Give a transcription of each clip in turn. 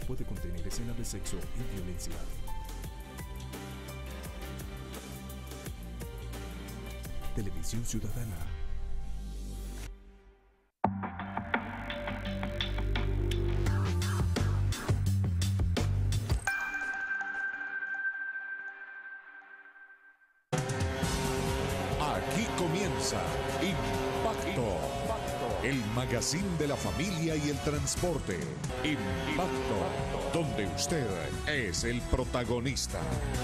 puede contener escenas de sexo y violencia. Televisión Ciudadana. Aquí comienza Impacto, el magazine de la familia y el transporte. Impacto, donde usted es el protagonista.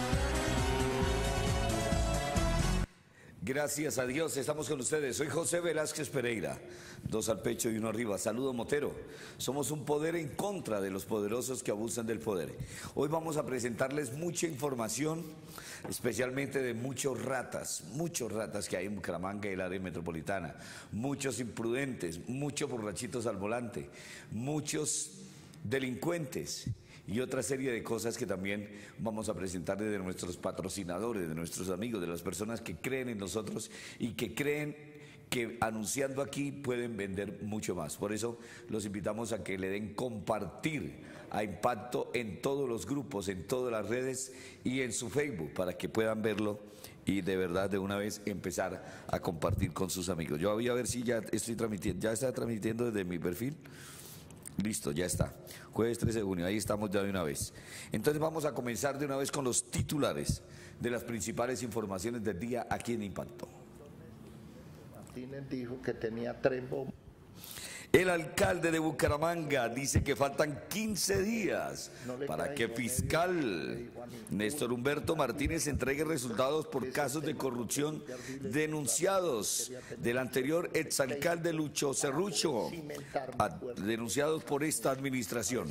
Gracias a Dios, estamos con ustedes. Soy José Velázquez Pereira, 2 al pecho y 1 arriba. Saludo Motero. Somos un poder en contra de los poderosos que abusan del poder. Hoy vamos a presentarles mucha información, especialmente de muchos ratas que hay en Bucaramanga y el área metropolitana. Muchos imprudentes, muchos borrachitos al volante, muchos delincuentes y otra serie de cosas que también vamos a presentarles de nuestros patrocinadores, de nuestros amigos, de las personas que creen en nosotros y que creen que anunciando aquí pueden vender mucho más. Por eso los invitamos a que le den compartir a Impacto en todos los grupos, en todas las redes y en su Facebook para que puedan verlo y de verdad de una vez empezar a compartir con sus amigos. Yo voy a ver si ya estoy transmitiendo, ya está transmitiendo desde mi perfil. Listo, ya está. Jueves 13 de junio, ahí estamos ya de una vez. Entonces vamos a comenzar de una vez con los titulares de las principales informaciones del día aquí en Impacto. Martínez dijo que tenía 3 bombas. El alcalde de Bucaramanga dice que faltan 15 días para que fiscal Néstor Humberto Martínez entregue resultados por casos de corrupción denunciados del anterior exalcalde Lucho Cerrucho, denunciados por esta administración.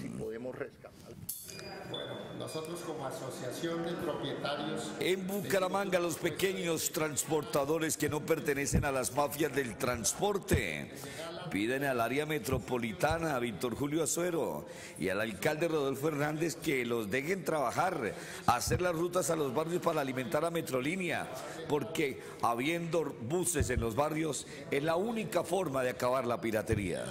Nosotros como asociación de propietarios... En Bucaramanga, los pequeños transportadores que no pertenecen a las mafias del transporte piden al área metropolitana, a Víctor Julio Azuero y al alcalde Rodolfo Hernández que los dejen trabajar, hacer las rutas a los barrios para alimentar a Metrolínea, porque habiendo buses en los barrios es la única forma de acabar la piratería.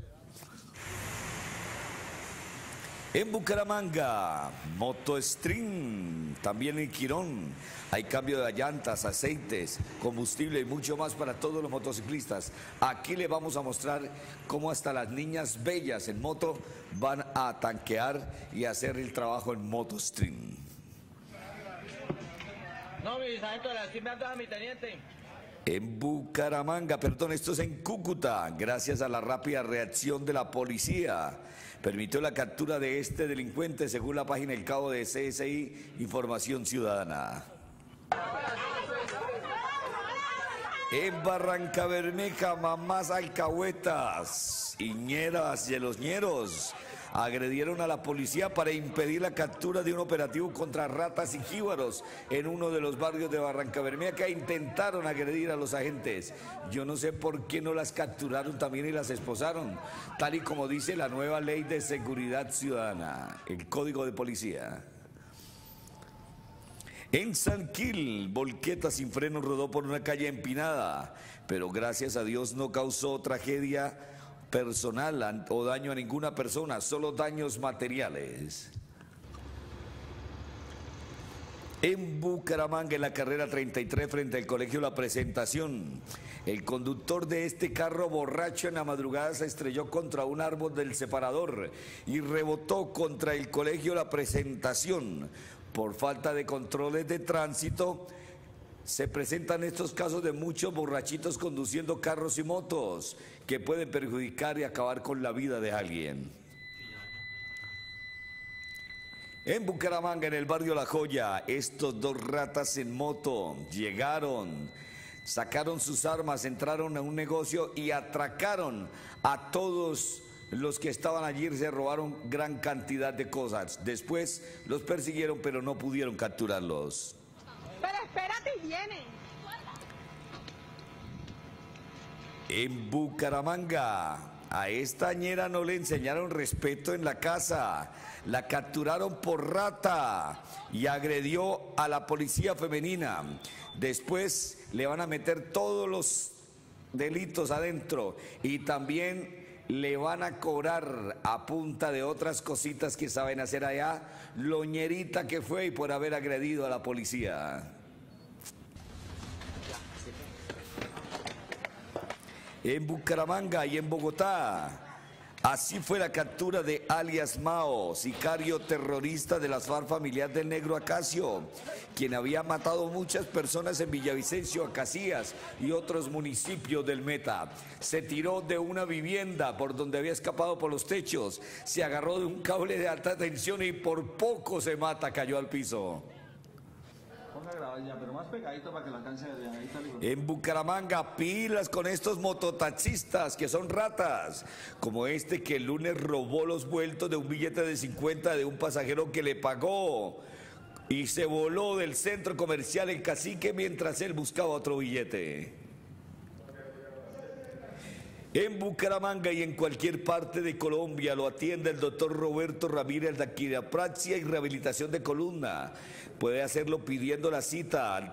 En Bucaramanga, Motostream, también en Quirón, hay cambio de llantas, aceites, combustible y mucho más para todos los motociclistas. Aquí les vamos a mostrar cómo hasta las niñas bellas en moto van a tanquear y hacer el trabajo en Motostream. No, mi sargento, sí me anda mi teniente. En Bucaramanga, perdón, esto es en Cúcuta, gracias a la rápida reacción de la policía, permitió la captura de este delincuente según la página del cabo de CSI Información Ciudadana. En Barrancabermeja, mamás alcahuetas, ñeras y los ñeros agredieron a la policía para impedir la captura de un operativo contra ratas y jíbaros en uno de los barrios de Barrancabermeja que intentaron agredir a los agentes. Yo no sé por qué no las capturaron también y las esposaron, tal y como dice la nueva ley de seguridad ciudadana, el Código de Policía. En San Gil, volqueta sin freno rodó por una calle empinada, pero gracias a Dios no causó tragedia personal o daño a ninguna persona, solo daños materiales. En Bucaramanga, en la carrera 33 frente al colegio La Presentación, el conductor de este carro borracho en la madrugada se estrelló contra un árbol del separador y rebotó contra el colegio La Presentación. Por falta de controles de tránsito, se presentan estos casos de muchos borrachitos conduciendo carros y motos que pueden perjudicar y acabar con la vida de alguien. En Bucaramanga, en el barrio La Joya, estos 2 ratas en moto llegaron, sacaron sus armas, entraron a un negocio y atracaron a todos los que estaban allí, se robaron gran cantidad de cosas. Después los persiguieron, pero no pudieron capturarlos. Pero espérate, viene. En Bucaramanga, a esta ñera no le enseñaron respeto en la casa. La capturaron por rata y agredió a la policía femenina. Después le van a meter todos los delitos adentro y también le van a cobrar a punta de otras cositas que saben hacer allá, loñerita que fue y por haber agredido a la policía. En Bucaramanga y en Bogotá, así fue la captura de alias Mao, sicario terrorista de las FARC familiar del Negro Acacio, quien había matado muchas personas en Villavicencio, Acacías y otros municipios del Meta. Se tiró de una vivienda por donde había escapado por los techos, se agarró de un cable de alta tensión y por poco se mata, cayó al piso. Pero más pegadito para que la alcance En Bucaramanga, pilas con estos mototaxistas que son ratas, como este que el lunes robó los vueltos de un billete de 50 de un pasajero que le pagó y se voló del centro comercial en Cacique mientras él buscaba otro billete. En Bucaramanga y en cualquier parte de Colombia lo atiende el doctor Roberto Ramírez de Quiropraxia y Rehabilitación de Columna. Puede hacerlo pidiendo la cita al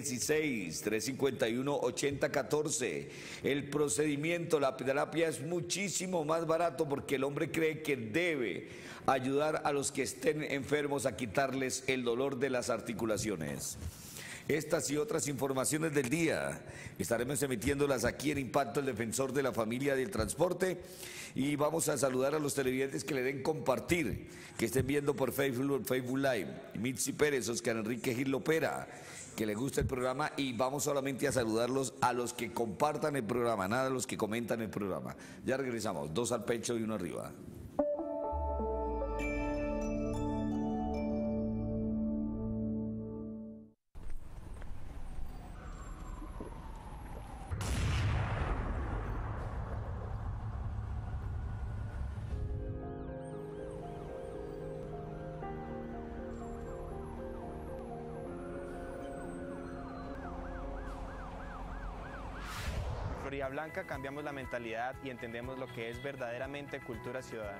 316-351-8014. El procedimiento, la terapia es muchísimo más barato porque el hombre cree que debe ayudar a los que estén enfermos a quitarles el dolor de las articulaciones. Estas y otras informaciones del día estaremos emitiéndolas aquí en Impacto, el defensor de la familia del transporte, y vamos a saludar a los televidentes que le den compartir, que estén viendo por Facebook Live, Mitzi Pérez, Oscar Enrique Gil Lopera, que le gusta el programa, y vamos solamente a saludarlos a los que compartan el programa, nada a los que comentan el programa. Ya regresamos, 2 al pecho y 1 arriba. Florida Blanca cambiamos la mentalidad y entendemos lo que es verdaderamente cultura ciudadana.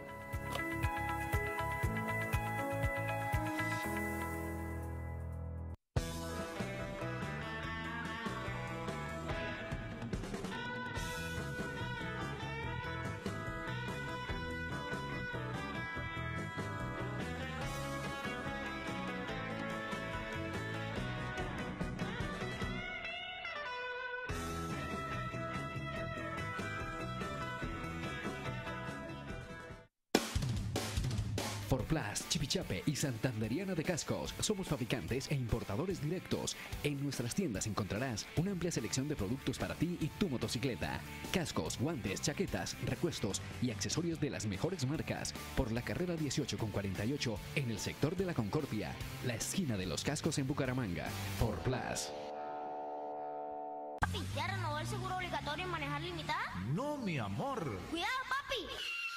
Forplas, Chipichape y Santanderiana de Cascos. Somos fabricantes e importadores directos. En nuestras tiendas encontrarás una amplia selección de productos para ti y tu motocicleta. Cascos, guantes, chaquetas, repuestos y accesorios de las mejores marcas. Por la carrera 18 con 48 en el sector de la Concordia, la esquina de los cascos en Bucaramanga. Forplas. Papi, ¿ya renovó el seguro obligatorio en manejar limitada? No, mi amor. ¡Cuidado, papi!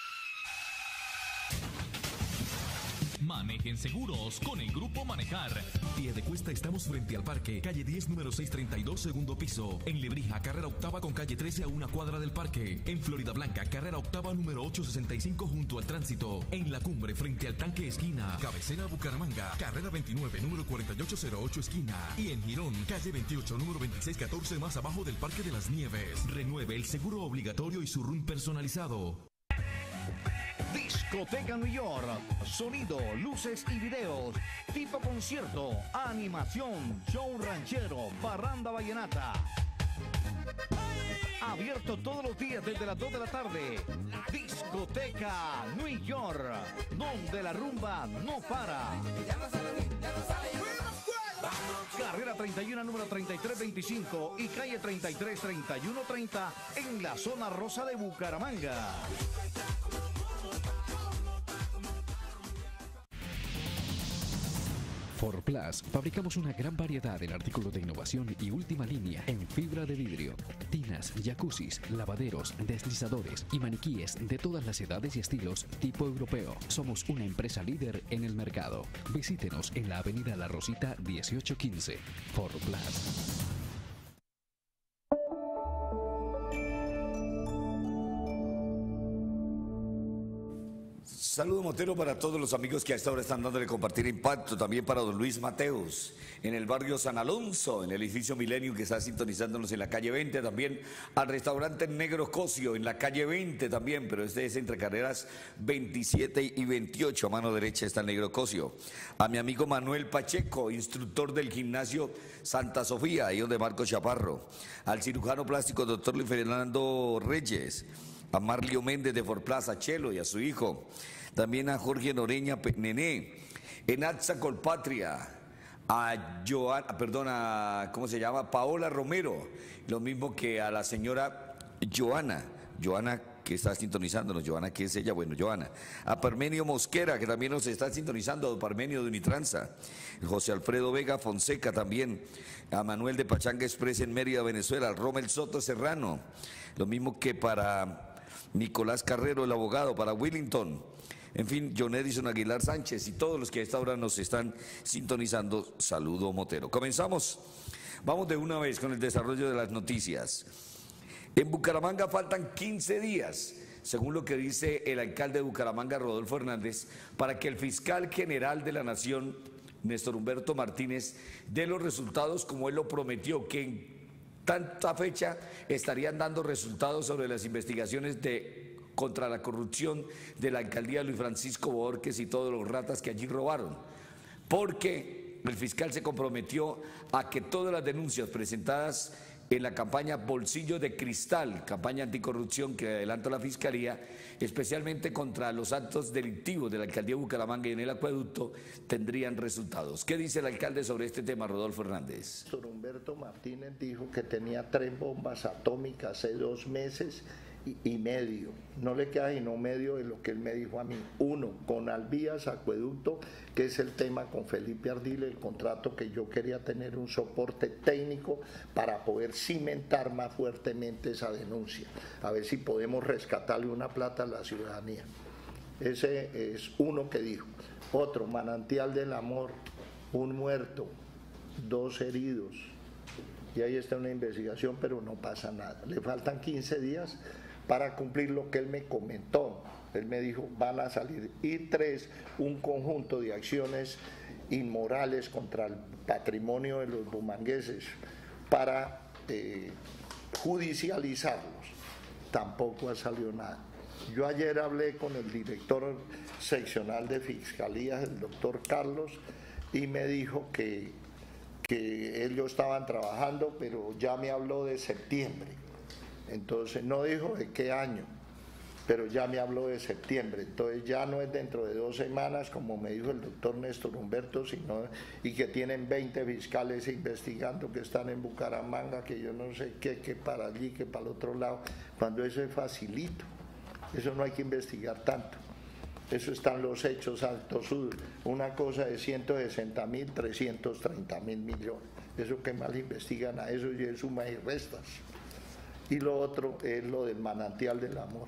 Manejen seguros con el Grupo Manejar. Piedecuesta, estamos frente al parque. Calle 10, número 632, segundo piso. En Lebrija, carrera octava con calle 13 a una cuadra del parque. En Florida Blanca, carrera octava, número 865 junto al tránsito. En La Cumbre, frente al tanque esquina. Cabecera Bucaramanga, carrera 29, número 4808 esquina. Y en Girón, calle 28, número 2614 más abajo del Parque de las Nieves. Renueve el seguro obligatorio y su RUN personalizado. Discoteca New York, sonido, luces y videos, tipo concierto, animación, show ranchero, parranda vallenata. Abierto todos los días desde las 2 de la tarde. Discoteca New York, donde la rumba no para. Carrera 31, número 3325 y calle 33, 3130 en la zona rosa de Bucaramanga. Forplas, fabricamos una gran variedad en artículos de innovación y última línea en fibra de vidrio, tinas, jacuzzis, lavaderos, deslizadores y maniquíes de todas las edades y estilos tipo europeo. Somos una empresa líder en el mercado. Visítenos en la avenida La Rosita 1815. Forplas. Saludo Motero para todos los amigos que a esta hora están dándole compartir impacto, también para don Luis Mateos, en el barrio San Alonso, en el edificio Milenio que está sintonizándonos en la calle 20, también al restaurante Negro Cosio en la calle 20 también, pero este es entre carreras 27 y 28, a mano derecha está el Negro Cosio. A mi amigo Manuel Pacheco, instructor del gimnasio Santa Sofía, ahí donde Marco Chaparro. Al cirujano plástico doctor Luis Fernando Reyes. A Marlio Méndez de Forplaza, Chelo, y a su hijo. También a Jorge Noreña Nené, en Atza Colpatria, a Joana, ¿cómo se llama? Paola Romero, lo mismo que a la señora Joana que está sintonizándonos. Joana, ¿qué es ella? Bueno, Joana. A Parmenio Mosquera, que también nos está sintonizando, a Parmenio de Unitranza. José Alfredo Vega Fonseca también. A Manuel de Pachanga Express en Mérida, Venezuela. Al Rommel Soto Serrano. Lo mismo que para Nicolás Carrero, el abogado, para Willington. En fin, John Edison Aguilar Sánchez y todos los que a esta hora nos están sintonizando. Saludo Motero. Comenzamos. Vamos de una vez con el desarrollo de las noticias. En Bucaramanga faltan 15 días, según lo que dice el alcalde de Bucaramanga, Rodolfo Hernández, para que el fiscal general de la Nación, Néstor Humberto Martínez, dé los resultados como él lo prometió, que en tanta fecha estarían dando resultados sobre las investigaciones contra la corrupción de la alcaldía de Luis Francisco Borges y todos los ratas que allí robaron, porque el fiscal se comprometió a que todas las denuncias presentadas en la campaña Bolsillo de Cristal, campaña anticorrupción que adelanta la Fiscalía, especialmente contra los actos delictivos de la alcaldía de Bucaramanga y en el acueducto, tendrían resultados. ¿Qué dice el alcalde sobre este tema, Rodolfo Hernández? Néstor Humberto Martínez dijo que tenía 3 bombas atómicas hace 2 meses y medio, no le queda sino medio de lo que él me dijo a mí. 1, con Alvías Acueducto, que es el tema con Felipe Ardile, el contrato que yo quería tener un soporte técnico para poder cimentar más fuertemente esa denuncia, a ver si podemos rescatarle una plata a la ciudadanía. Ese es uno que dijo. Otro, Manantial del Amor, 1 muerto, 2 heridos, y ahí está una investigación, pero no pasa nada. Le faltan 15 días para cumplir lo que él me comentó. Él me dijo, van a salir. Y 3, un conjunto de acciones inmorales contra el patrimonio de los bumangueses para judicializarlos. Tampoco ha salido nada. Yo ayer hablé con el director seccional de Fiscalía, el doctor Carlos, y me dijo que ellos estaban trabajando, pero ya me habló de septiembre. Entonces no dijo de qué año, pero ya me habló de septiembre. Entonces ya no es dentro de 2 semanas, como me dijo el doctor Néstor Humberto, sino, y que tienen 20 fiscales investigando, que están en Bucaramanga, que yo no sé qué, que para allí, que para el otro lado, cuando eso es facilito. Eso no hay que investigar tanto. Eso están los hechos altos, una cosa de 160.000, 330.000 millones. Eso que mal investigan a eso y es suma y restas. Y lo otro es lo del Manantial del Amor.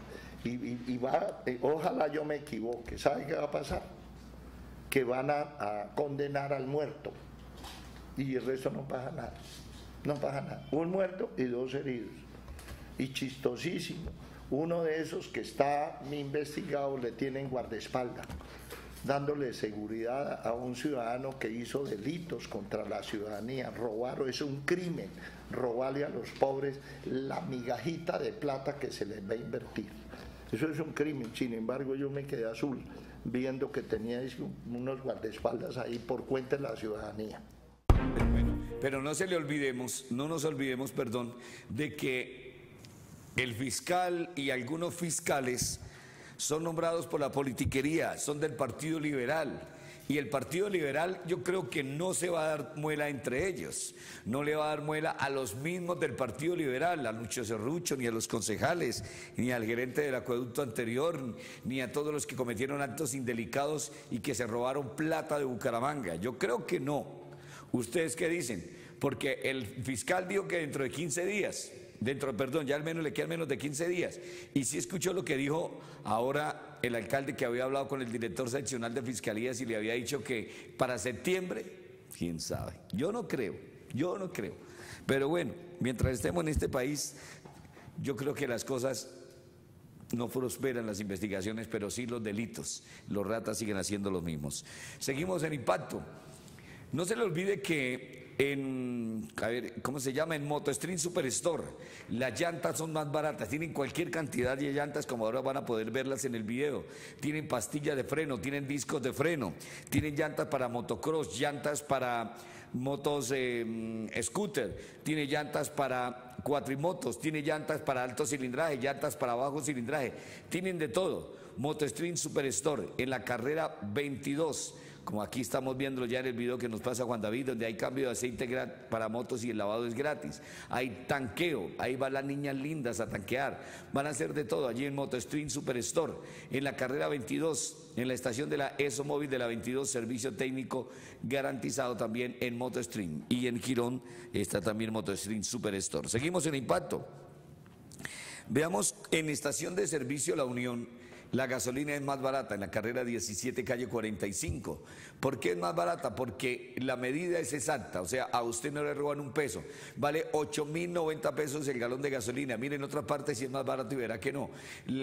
Ojalá yo me equivoque. ¿Sabe qué va a pasar? Que van a condenar al muerto. Y el resto no pasa nada. No pasa nada. 1 muerto y 2 heridos. Y chistosísimo. Uno de esos que está investigado le tienen guardaespaldas, dándole seguridad a un ciudadano que hizo delitos contra la ciudadanía. Robar es un crimen, robarle a los pobres la migajita de plata que se les va a invertir. Eso es un crimen. Sin embargo, yo me quedé azul viendo que teníais unos guardaespaldas ahí por cuenta de la ciudadanía. Pero no nos olvidemos, de que el fiscal y algunos fiscales son nombrados por la politiquería, son del Partido Liberal. Y el Partido Liberal yo creo que no se va a dar muela entre ellos, no le va a dar muela a los mismos del Partido Liberal, a Lucho Cerrucho, ni a los concejales, ni al gerente del acueducto anterior, ni a todos los que cometieron actos indelicados y que se robaron plata de Bucaramanga. Yo creo que no. ¿Ustedes qué dicen? Porque el fiscal dijo que dentro de 15 días... ya al menos le quedan menos de 15 días. Y sí escuchó lo que dijo ahora el alcalde, que había hablado con el director seccional de Fiscalías y le había dicho que para septiembre, quién sabe. Yo no creo. Pero bueno, mientras estemos en este país, yo creo que las cosas no prosperan las investigaciones, pero sí los delitos. Los ratas siguen haciendo los mismos. Seguimos en Impacto. No se le olvide que a ver, ¿cómo se llama? En MotoStream Superstore, las llantas son más baratas, tienen cualquier cantidad de llantas, como ahora van a poder verlas en el video. Tienen pastillas de freno, tienen discos de freno, tienen llantas para motocross, llantas para motos scooter, tiene llantas para cuatrimotos, tiene llantas para alto cilindraje, llantas para bajo cilindraje, tienen de todo. MotoStream Superstore en la carrera 22, como aquí estamos viendo ya en el video que nos pasa Juan David, donde hay cambio de aceite para motos y el lavado es gratis. Hay tanqueo, ahí van las niñas lindas a tanquear, van a hacer de todo allí en MotoStream Superstore, en la carrera 22, en la estación de la ESO Móvil de la 22, servicio técnico garantizado también en MotoStream. Y en Girón está también MotoStream Superstore. Seguimos en Impacto. Veamos en estación de servicio La Unión. La gasolina es más barata en la carrera 17, calle 45. ¿Por qué es más barata? Porque la medida es exacta, o sea, a usted no le roban un peso. Vale 8.090 pesos el galón de gasolina. Miren, en otra parte si es más barato y verá que no.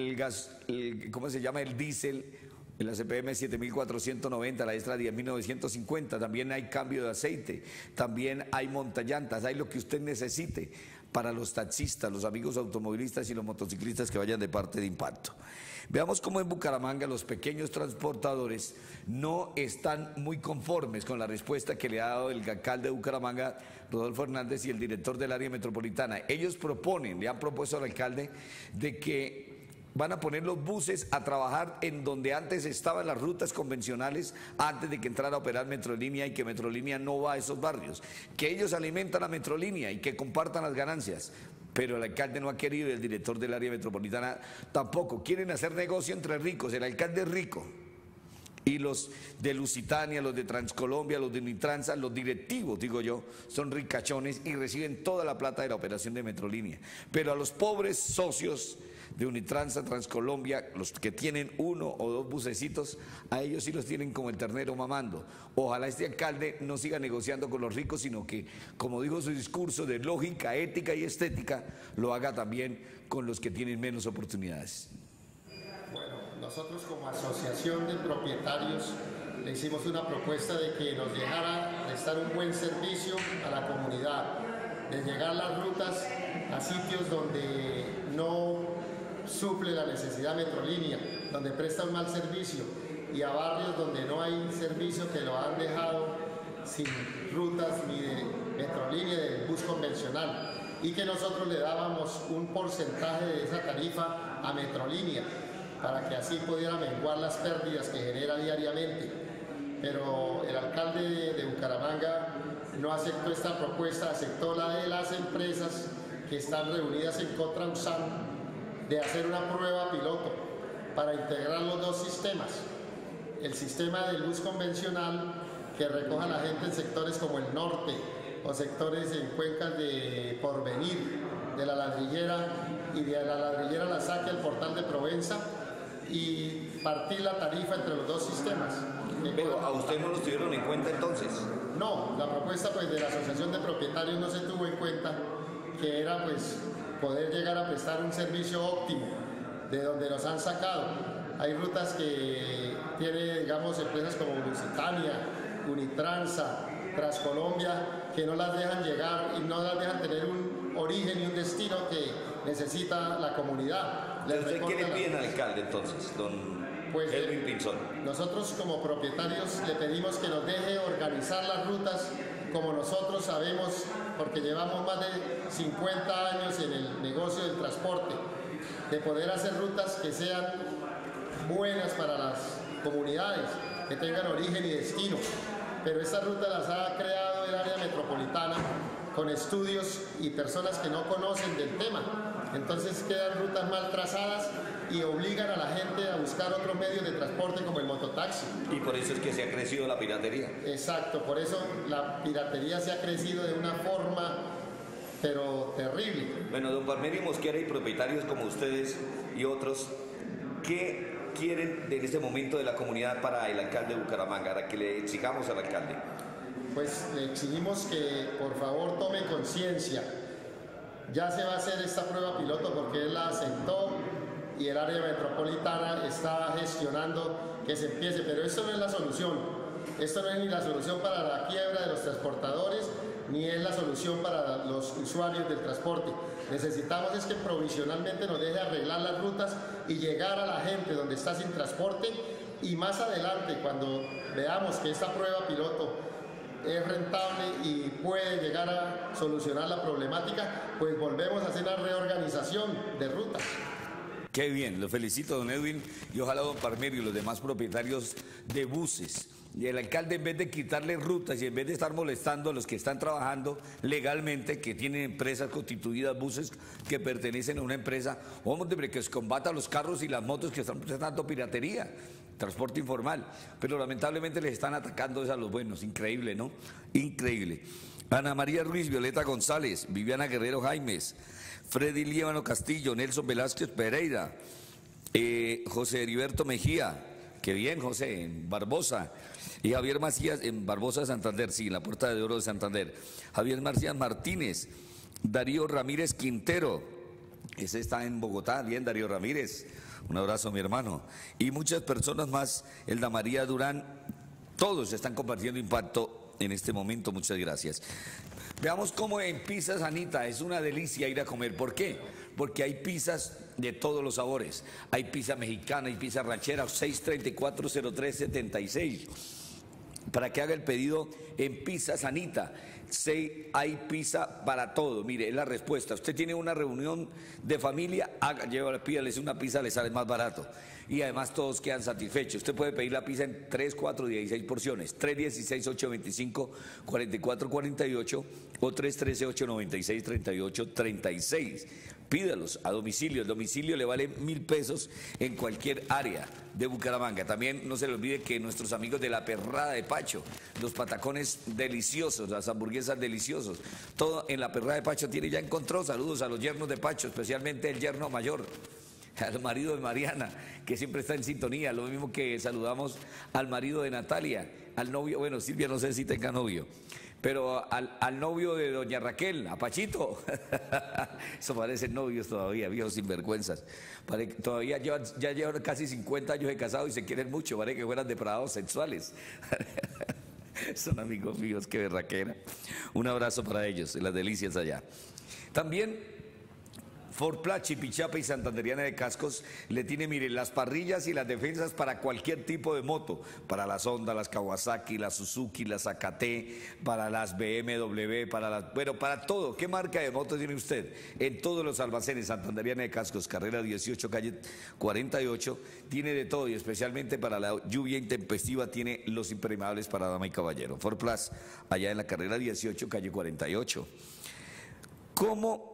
¿Cómo se llama? El diésel, la CPM 7.490, la extra 10.950. También hay cambio de aceite, también hay montallantas, hay lo que usted necesite para los taxistas, los amigos automovilistas y los motociclistas que vayan de parte de Impacto. Veamos cómo en Bucaramanga los pequeños transportadores no están muy conformes con la respuesta que le ha dado el alcalde de Bucaramanga, Rodolfo Hernández, y el director del área metropolitana. Ellos le han propuesto al alcalde de que van a poner los buses a trabajar en donde antes estaban las rutas convencionales, antes de que entrara a operar Metrolínea, y que Metrolínea no va a esos barrios, que ellos alimentan a Metrolínea y que compartan las ganancias. Pero el alcalde no ha querido y el director del área metropolitana tampoco. Quieren hacer negocio entre ricos, el alcalde es rico. Y los de Lusitania, los de Transcolombia, los de Unitransa, los directivos, digo yo, son ricachones y reciben toda la plata de la operación de Metrolínea. Pero a los pobres socios de Unitransa, Transcolombia, los que tienen uno o dos bucecitos, a ellos sí los tienen como el ternero mamando. Ojalá este alcalde no siga negociando con los ricos, sino que, como dijo su discurso de lógica, ética y estética, lo haga también con los que tienen menos oportunidades. Bueno, nosotros como asociación de propietarios le hicimos una propuesta de que nos dejara prestar un buen servicio a la comunidad, de llegar las rutas a sitios donde no suple la necesidad Metrolínea, donde presta un mal servicio, y a barrios donde no hay servicio, que lo han dejado sin rutas ni de Metrolínea, del bus convencional, y que nosotros le dábamos un porcentaje de esa tarifa a Metrolínea para que así pudiera menguar las pérdidas que genera diariamente. Pero el alcalde de Bucaramanga no aceptó esta propuesta, aceptó la de las empresas que están reunidas en Cotrausán, de hacer una prueba piloto para integrar los dos sistemas. El sistema del bus convencional, que recoja a la gente en sectores como el norte o sectores en cuencas de Porvenir, de la Ladrillera, y de la Ladrillera la saque al portal de Provenza, y partir la tarifa entre los dos sistemas. Pero ¿a usted no los tuvieron en cuenta entonces? No, la propuesta pues de la Asociación de Propietarios no se tuvo en cuenta, que era pues poder llegar a prestar un servicio óptimo de donde nos han sacado. Hay rutas que tiene, digamos, empresas como Lusitania, Unitransa, Transcolombia, que no las dejan llegar y no las dejan tener un origen y un destino que necesita la comunidad. ¿Usted qué le piden al alcalde entonces, don Edwin Pinzón? Nosotros como propietarios le pedimos que nos deje organizar las rutas como nosotros sabemos, porque llevamos más de 50 años en el negocio del transporte, de poder hacer rutas que sean buenas para las comunidades, que tengan origen y destino. Pero estas rutas las ha creado el área metropolitana con estudios y personas que no conocen del tema. Entonces quedan rutas mal trazadas y obligan a la gente a buscar otros medios de transporte como el mototaxi. Y por eso es que se ha crecido la piratería. Exacto, por eso la piratería se ha crecido de una forma, pero terrible. Bueno, don Palmeri Mosquera y propietarios como ustedes y otros, ¿qué quieren en este momento de la comunidad para el alcalde de Bucaramanga, para que le exijamos al alcalde? Pues le exigimos que por favor tome conciencia. Ya se va a hacer esta prueba piloto porque él la aceptó y el área metropolitana está gestionando que se empiece, pero esto no es la solución. Esto no es ni la solución para la quiebra de los transportadores, ni es la solución para los usuarios del transporte. Necesitamos es que provisionalmente nos deje arreglar las rutas y llegar a la gente donde está sin transporte, y más adelante, cuando veamos que esta prueba piloto es rentable y puede llegar a solucionar la problemática, pues volvemos a hacer una reorganización de rutas. Qué bien, lo felicito, don Edwin, y ojalá don Parmerio y los demás propietarios de buses. Y el alcalde, en vez de quitarle rutas y en vez de estar molestando a los que están trabajando legalmente, que tienen empresas constituidas, buses que pertenecen a una empresa, hombre, que combata los carros y las motos que están prestando piratería, transporte informal. Pero lamentablemente les están atacando a los buenos. Increíble, ¿no? Increíble. Ana María Ruiz, Violeta González, Viviana Guerrero Jaimes, Freddy Líbano Castillo, Nelson Velázquez Pereira, José Heriberto Mejía, qué bien, José, en Barbosa, y Javier Macías en Barbosa de Santander, sí, en la Puerta de Oro de Santander, Javier Macías Martínez, Darío Ramírez Quintero, ese está en Bogotá, bien, Darío Ramírez, un abrazo, mi hermano, y muchas personas más, Elda María Durán, todos están compartiendo Impacto en este momento, muchas gracias. Veamos cómo en Pizzas Anita es una delicia ir a comer. ¿Por qué? Porque hay pizzas de todos los sabores. Hay pizza mexicana, hay pizza ranchera, 634-0376. Para que haga el pedido en Pizzas Anita. Hay pizza para todo. Mire, es la respuesta. Usted tiene una reunión de familia, pídales una pizza, le sale más barato. Y además todos quedan satisfechos. Usted puede pedir la pizza en 3, 4, 16 porciones. 316-825-4448 o 313-896-3836. Pídalos a domicilio. El domicilio le vale 1.000 pesos en cualquier área de Bucaramanga. También no se le olvide que nuestros amigos de La Perrada de Pacho, los patacones deliciosos, las hamburguesas deliciosos, todo en La Perrada de Pacho tiene, ya encontró. Saludos a los yernos de Pacho, especialmente el yerno mayor, al marido de Mariana, que siempre está en sintonía, lo mismo que saludamos al marido de Natalia, al novio, bueno, Silvia no sé si tenga novio, pero al novio de doña Raquel, a Pachito. Eso parecen novios todavía, viejos sinvergüenzas. Todavía ya llevan casi 50 años de casado y se quieren mucho, parece que fueran depravados sexuales. Son amigos míos, qué berraquera. Un abrazo para ellos, en las delicias allá. También Forpla, Chipichapa y Santanderiana de Cascos le tiene, mire, las parrillas y las defensas para cualquier tipo de moto, para las Honda, las Kawasaki, las Suzuki, las AKT, para las BMW, para todo. ¿Qué marca de moto tiene usted? En todos los almacenes Santanderiana de Cascos, carrera 18, calle 48, tiene de todo y especialmente para la lluvia intempestiva tiene los impermeables para dama y caballero. Forplas, allá en la carrera 18, calle 48. ¿Cómo?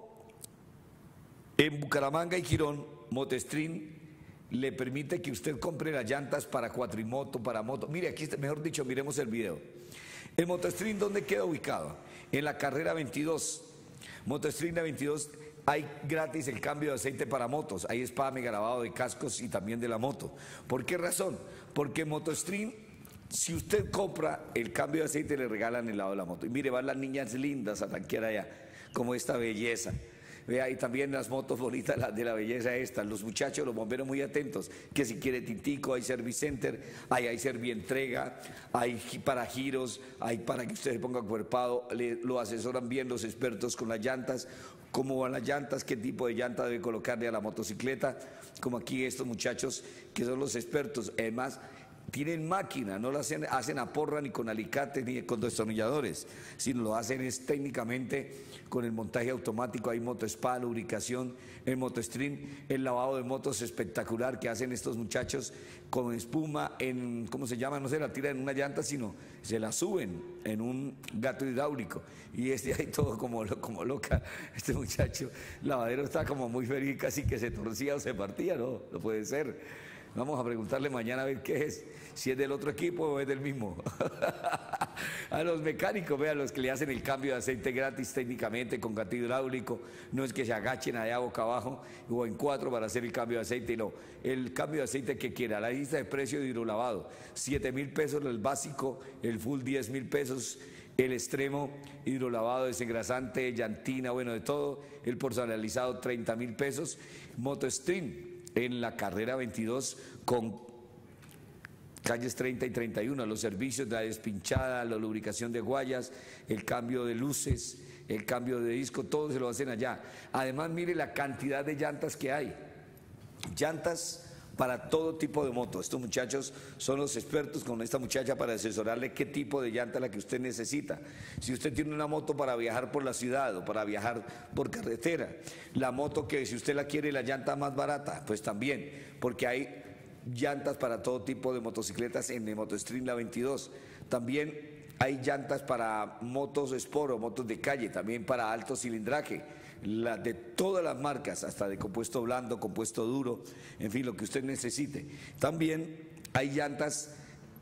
En Bucaramanga y Girón, Motestrin le permite que usted compre las llantas para cuatrimoto, para moto. Mire, aquí, mejor dicho, miremos el video. El Motestrin, ¿dónde queda ubicado? En la carrera 22. Motestrin, la 22, hay gratis el cambio de aceite para motos. Hay spa, mega lavado de cascos y también de la moto. ¿Por qué razón? Porque en Motestrin, si usted compra el cambio de aceite, le regalan el lado de la moto. Y mire, van las niñas lindas a tanquear allá, como esta belleza. Vea, y también las motos bonitas de la belleza esta, los muchachos, los bomberos muy atentos, que si quiere tintico, hay service center, hay servientrega, hay para giros, hay para que usted se ponga acuerpado, lo asesoran bien los expertos con las llantas, cómo van las llantas, qué tipo de llanta debe colocarle a la motocicleta, como aquí estos muchachos que son los expertos, además tienen máquina, no lo hacen a porra ni con alicates ni con destornilladores, sino lo hacen técnicamente con el montaje automático. Hay motospa, lubricación, el Motestream, el lavado de motos espectacular que hacen estos muchachos con espuma, ¿cómo se llama? No se la tiran en una llanta, sino se la suben en un gato hidráulico. Y ahí todo como loca, este muchacho lavadero está como muy feliz, casi que se torcía o se partía, no puede ser. Vamos a preguntarle mañana a ver qué es, si es del otro equipo o es del mismo. A los mecánicos, vean, los que le hacen el cambio de aceite gratis técnicamente con gato hidráulico, no es que se agachen allá boca abajo o en 4 para hacer el cambio de aceite, no, el cambio de aceite que quiera. La lista de precio de hidrolavado, 7.000 pesos el básico, el full 10.000 pesos, el extremo, hidrolavado, desengrasante, llantina, bueno, de todo, el personalizado 30.000 pesos, Motestream. en la carrera 22 con calles 30 y 31, los servicios de la despinchada, la lubricación de guayas, el cambio de luces, el cambio de disco, todo se lo hacen allá. Además, mire la cantidad de llantas que hay. Llantas para todo tipo de moto. Estos muchachos son los expertos con esta muchacha para asesorarle qué tipo de llanta es la que usted necesita. Si usted tiene una moto para viajar por la ciudad o para viajar por carretera, la moto que si usted la quiere la llanta más barata, pues también, porque hay llantas para todo tipo de motocicletas en el Motostream la 22. También hay llantas para motos Sport o motos de calle, también para alto cilindraje. De todas las marcas, hasta de compuesto blando, compuesto duro, en fin, lo que usted necesite. También hay llantas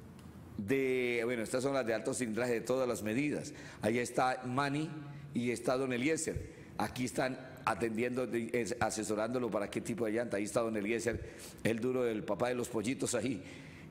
de, bueno, estas son las de alto cilindraje de todas las medidas. Allá está Manny y está Don Eliezer. Aquí están atendiendo, asesorándolo para qué tipo de llanta. Ahí está Don Eliezer, el duro del papá de los pollitos ahí,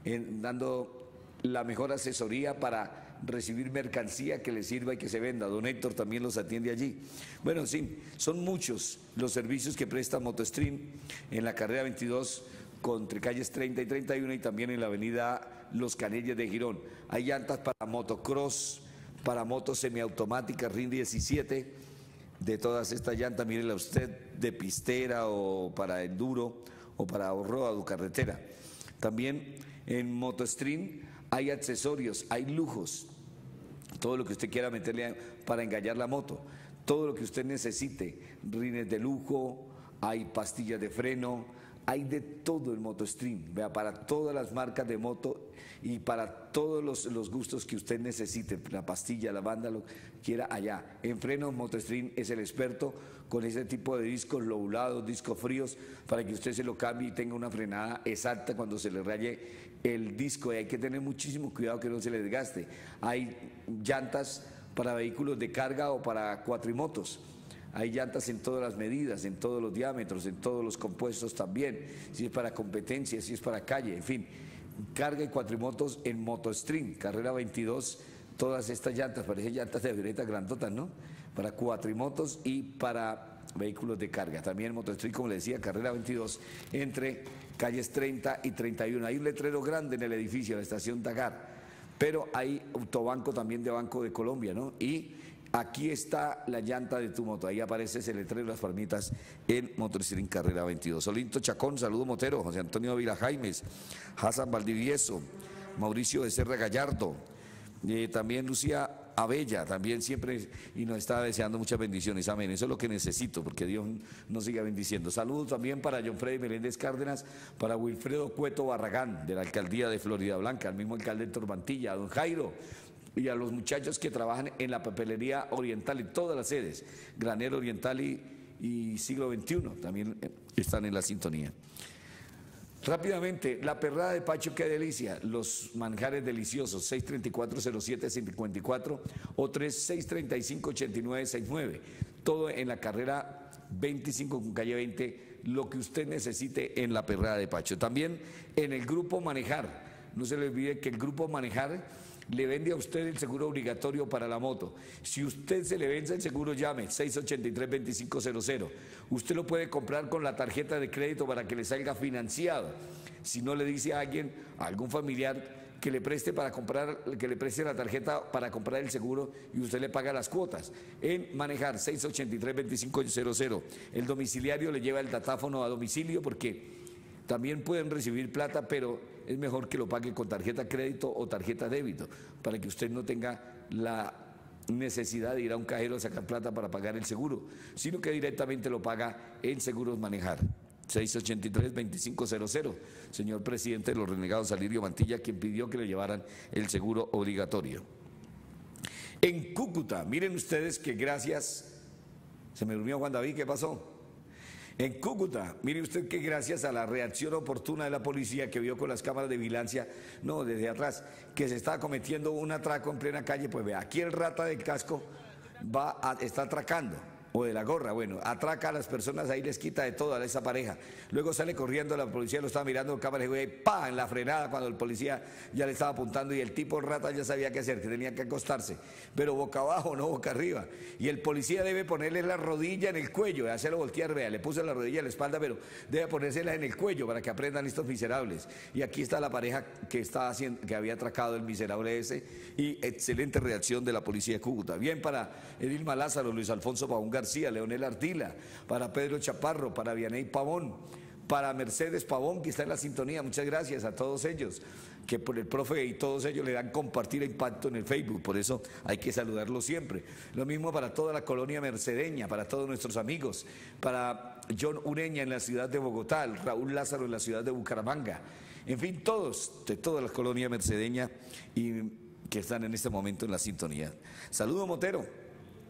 dando la mejor asesoría para recibir mercancía que le sirva y que se venda. Don Héctor también los atiende allí. Bueno, sí, son muchos los servicios que presta Motostream en la carrera 22 entre calles 30 y 31 y también en la avenida Los Canelles de Girón. Hay llantas para motocross, para motos semiautomáticas RIN 17, de todas estas llantas, mírela usted, de pistera o para enduro o para off-road o carretera. También en Motostream hay accesorios, hay lujos, todo lo que usted quiera meterle para engallar la moto, todo lo que usted necesite, rines de lujo, hay pastillas de freno, hay de todo el Motostream, vea, para todas las marcas de moto y para todos los gustos que usted necesite, la pastilla, la banda, lo que quiera allá. En frenos, Motostream es el experto con ese tipo de discos lobulados, discos fríos, para que usted se lo cambie y tenga una frenada exacta cuando se le raye el disco. Y hay que tener muchísimo cuidado que no se le desgaste. Hay llantas para vehículos de carga o para cuatrimotos. Hay llantas en todas las medidas, en todos los diámetros, en todos los compuestos también, si es para competencia, si es para calle, en fin, carga y cuatrimotos en Motostream, carrera 22, todas estas llantas, parecen llantas de avioneta grandotas, ¿no? Para cuatrimotos y para vehículos de carga. También Motostream, como le decía, carrera 22, entre calles 30 y 31. Hay un letrero grande en el edificio, la estación Dagar, pero hay autobanco también de Banco de Colombia, ¿no? Y aquí está la llanta de tu moto, ahí aparece ese letrero de las palmitas en Motostream Carrera 22. Solinto Chacón, saludo Motero, José Antonio Vila Jaimes, Hassan Valdivieso, Mauricio de Serra Gallardo, también Lucía Abella, también siempre, y nos está deseando muchas bendiciones, amén. Eso es lo que necesito, porque Dios nos siga bendiciendo. Saludos también para John Freddy Meléndez Cárdenas, para Wilfredo Cueto Barragán, de la alcaldía de Florida Blanca, al mismo alcalde de Tormantilla, a don Jairo, y a los muchachos que trabajan en la papelería oriental en todas las sedes, Granero Oriental y Siglo XXI, también están en la sintonía. Rápidamente, la perrada de Pacho, qué delicia, los manjares deliciosos, 634-07-54 o 3635-8969, todo en la carrera 25 con calle 20, lo que usted necesite en la perrada de Pacho. También en el Grupo Manejar, no se le olvide que el Grupo Manejar le vende a usted el seguro obligatorio para la moto. Si usted se le vence el seguro, llame 683-2500. Usted lo puede comprar con la tarjeta de crédito para que le salga financiado. Si no, le dice a alguien, a algún familiar, que le preste para comprar, que le preste la tarjeta para comprar el seguro y usted le paga las cuotas. En Manejar, 683-2500. El domiciliario le lleva el datáfono a domicilio porque también pueden recibir plata, pero es mejor que lo pague con tarjeta crédito o tarjeta débito, para que usted no tenga la necesidad de ir a un cajero a sacar plata para pagar el seguro, sino que directamente lo paga en Seguros Manejar. 683-2500, señor presidente de los Renegados, Alirio Mantilla, quien pidió que le llevaran el seguro obligatorio. En Cúcuta, miren ustedes que gracias, se me durmió Juan David, ¿qué pasó? En Cúcuta, mire usted que gracias a la reacción oportuna de la policía que vio con las cámaras de vigilancia, no, desde atrás, que se estaba cometiendo un atraco en plena calle, pues vea, aquí el rata del casco está atracando o de la gorra, bueno, atraca a las personas, ahí les quita de todo a esa pareja. Luego sale corriendo, la policía lo estaba mirando en cámara y ¡pa! En la frenada cuando el policía ya le estaba apuntando y el tipo rata ya sabía qué hacer, que tenía que acostarse, pero boca abajo, no boca arriba. Y el policía debe ponerle la rodilla en el cuello, hacerlo voltear, vea, le puso la rodilla en la espalda, pero debe ponérsela en el cuello para que aprendan estos miserables. Y aquí está la pareja que estaba haciendo, que había atracado el miserable ese, y excelente reacción de la policía de Cúcuta. Bien para Edilma Lázaro, Luis Alfonso Pavón García, Leonel Ardila, para Pedro Chaparro, para Vianey Pavón, para Mercedes Pavón, que está en la sintonía. Muchas gracias a todos ellos, que por el profe y todos ellos le dan compartir e impacto en el Facebook, por eso hay que saludarlos siempre. Lo mismo para toda la colonia mercedeña, para todos nuestros amigos, para John Ureña en la ciudad de Bogotá, Raúl Lázaro en la ciudad de Bucaramanga, en fin, todos, de toda la colonia mercedeña y que están en este momento en la sintonía. Saludo Motero.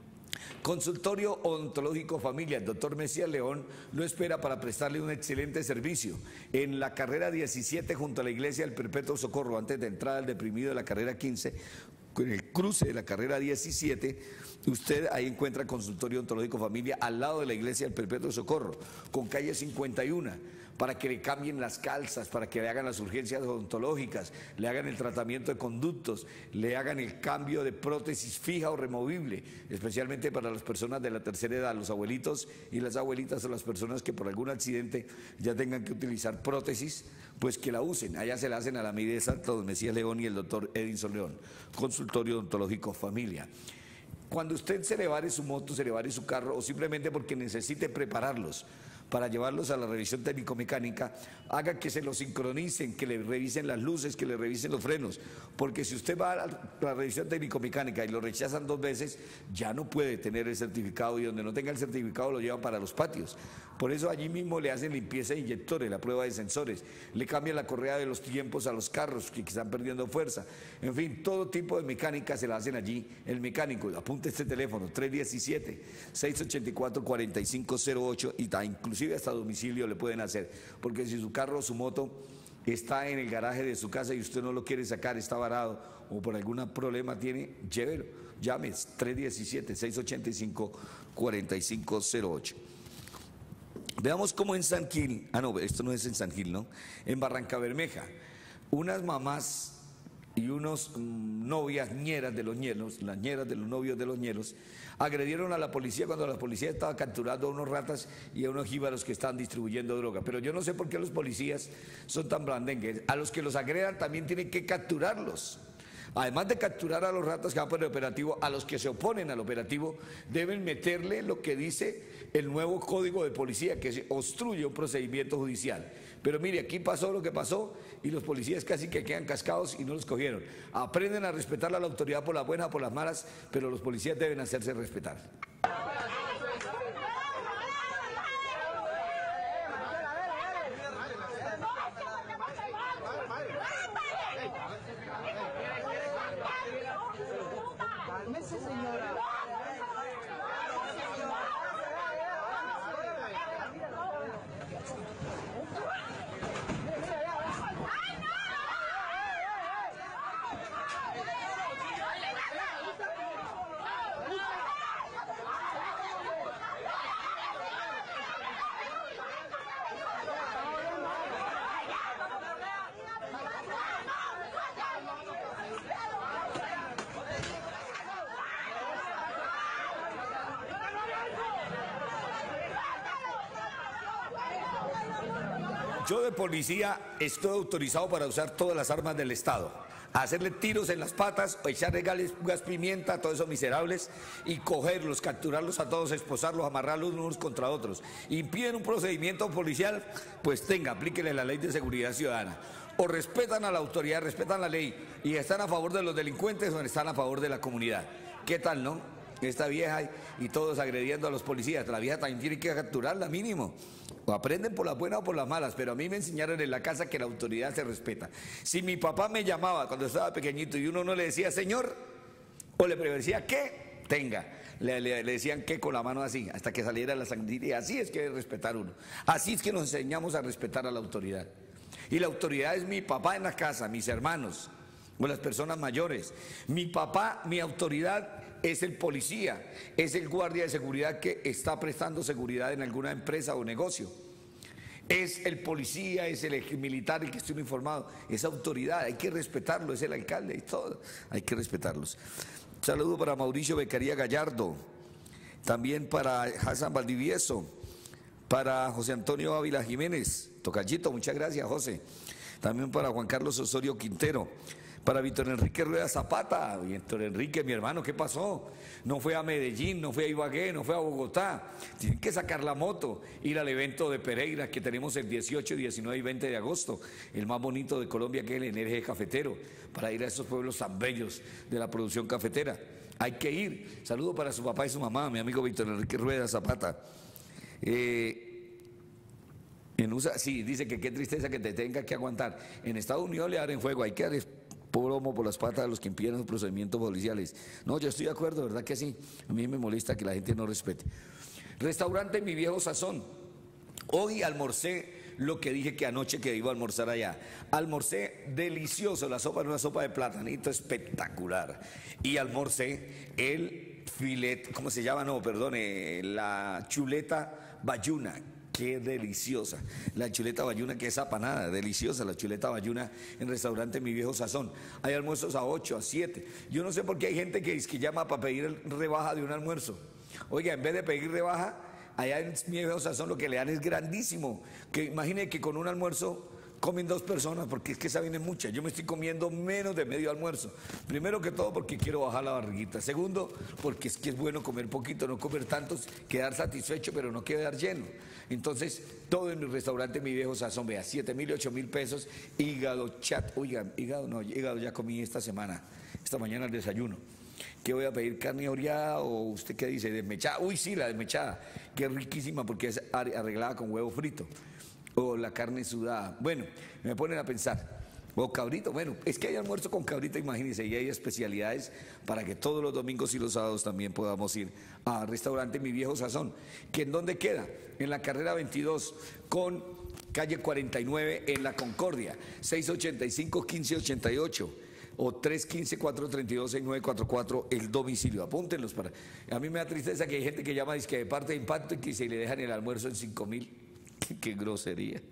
Consultorio Odontológico Familia, el doctor Mesías León lo espera para prestarle un excelente servicio. En la carrera 17 junto a la iglesia del Perpetuo Socorro, antes de entrar al deprimido de la carrera 15, con el cruce de la carrera 17, usted ahí encuentra Consultorio Odontológico Familia al lado de la iglesia del Perpetuo Socorro, con calle 51, para que le cambien las calzas, para que le hagan las urgencias odontológicas, le hagan el tratamiento de conductos, le hagan el cambio de prótesis fija o removible, especialmente para las personas de la tercera edad, los abuelitos y las abuelitas o las personas que por algún accidente ya tengan que utilizar prótesis, pues que la usen. Allá se la hacen a la medida exacta don Mesías León y el doctor Edinson León. Consultorio Odontológico Familia. Cuando usted se le vare su moto, se le vare su carro o simplemente porque necesite prepararlos para llevarlos a la revisión técnico-mecánica, haga que se los sincronicen, que le revisen las luces, que le revisen los frenos, porque si usted va a la revisión técnico-mecánica y lo rechazan 2 veces, ya no puede tener el certificado y donde no tenga el certificado lo llevan para los patios. Por eso allí mismo le hacen limpieza de inyectores, la prueba de sensores, le cambian la correa de los tiempos a los carros que están perdiendo fuerza, en fin, todo tipo de mecánica se la hacen allí el mecánico. Apunte este teléfono, 317-684-4508 y inclusive hasta domicilio le pueden hacer, porque si su carro o su moto está en el garaje de su casa y usted no lo quiere sacar, está varado o por algún problema tiene, llévelo, llame 317-685-4508. Veamos cómo en San Gil, no, esto no es en San Gil, ¿no? En Barranca Bermeja, unas mamás y unos novias, ñeras de los ñeros, las ñeras de los novios de los ñeros, agredieron a la policía cuando la policía estaba capturando a unos ratas y a unos jíbaros que estaban distribuyendo droga. Pero yo no sé por qué los policías son tan blandengues. A los que los agredan también tienen que capturarlos. Además de capturar a los ratas que van por el operativo, a los que se oponen al operativo deben meterle lo que dice el nuevo código de policía, que se obstruye un procedimiento judicial. Pero mire, aquí pasó lo que pasó y los policías casi que quedan cascados y no los cogieron. Aprenden a respetar a la autoridad por las buenas o por las malas, pero los policías deben hacerse respetar. Yo de policía estoy autorizado para usar todas las armas del Estado, hacerle tiros en las patas, echarle gas pimienta a todos esos miserables y cogerlos, capturarlos a todos, esposarlos, amarrarlos unos contra otros. Impiden un procedimiento policial, pues aplíquenle la ley de seguridad ciudadana. O respetan a la autoridad, respetan la ley y están a favor de los delincuentes o están a favor de la comunidad. ¿Qué tal, no? Esta vieja y todos agrediendo a los policías. La vieja también tiene que capturarla mínimo. O aprenden por las buenas o por las malas, pero a mí me enseñaron en la casa que la autoridad se respeta. Si mi papá me llamaba cuando estaba pequeñito y uno no le decía señor, o le decía ¿qué? Le decían ¿qué? Con la mano así, hasta que saliera la sangría. Así es que debe respetar uno. Así es que nos enseñamos a respetar a la autoridad. Y la autoridad es mi papá en la casa, mis hermanos, o las personas mayores. Mi papá, mi autoridad es el policía, es el guardia de seguridad que está prestando seguridad en alguna empresa o negocio. Es el policía, es el militar el que estoy informado, es autoridad, hay que respetarlo, es el alcalde y todo, hay que respetarlos. Un saludo para Mauricio Beccaría Gallardo, también para Hassan Valdivieso, para José Antonio Ávila Jiménez, tocallito, muchas gracias José. También para Juan Carlos Osorio Quintero, para Víctor Enrique Rueda Zapata. Víctor Enrique, mi hermano, ¿qué pasó? No fue a Medellín, no fue a Ibagué, no fue a Bogotá. Tienen que sacar la moto, ir al evento de Pereira que tenemos el 18, 19 y 20 de agosto, el más bonito de Colombia, que es el NRG Cafetero, para ir a esos pueblos tan bellos de la producción cafetera. Hay que ir. Saludo para su papá y su mamá, mi amigo Víctor Enrique Rueda Zapata. En USA, sí, dice que qué tristeza que te tenga que aguantar. En Estados Unidos le abren fuego, hay que dar plomo por las patas a los que impiden los procedimientos policiales. No, yo estoy de acuerdo, ¿verdad que sí? A mí me molesta que la gente no respete. Restaurante Mi Viejo Sazón. Hoy almorcé lo que dije que anoche que iba a almorzar allá. Almorcé delicioso, la sopa era una sopa de platanito espectacular. Y almorcé el filet, ¿cómo se llama? No, perdone, la chuleta bayuna. Qué deliciosa, la chuleta bayuna, que es apanada, deliciosa la chuleta bayuna en restaurante Mi Viejo Sazón. Hay almuerzos a 8, a 7. Yo no sé por qué hay gente que llama para pedir rebaja de un almuerzo. Oiga, en vez de pedir rebaja, allá en Mi Viejo Sazón lo que le dan es grandísimo. Que imagine que con un almuerzo comen 2 personas, porque es que esa viene mucha. Yo me estoy comiendo menos de medio almuerzo. Primero que todo porque quiero bajar la barriguita. Segundo, porque es que es bueno comer poquito, no comer tantos, quedar satisfecho pero no quedar lleno. Entonces, todo en mi restaurante Mi Viejo Sazón, vea, 7.000, 8.000 pesos, hígado, chat, oiga, hígado ya comí esta semana, esta mañana al desayuno. ¿Qué voy a pedir? ¿Carne oreada o usted qué dice? ¿Desmechada? Uy, sí, la desmechada, que es riquísima porque es arreglada con huevo frito. O la carne sudada. Bueno, me ponen a pensar. O cabrito, bueno, es que hay almuerzo con cabrito, imagínense, y hay especialidades para que todos los domingos y los sábados también podamos ir al restaurante Mi Viejo Sazón. ¿Que en dónde queda? En la carrera 22 con calle 49 en La Concordia, 685-1588 o 315-432-6944 el domicilio. Apúntenlos para. A mí me da tristeza que hay gente que llama de parte de Impacto y que se le dejan el almuerzo en 5.000. Qué grosería.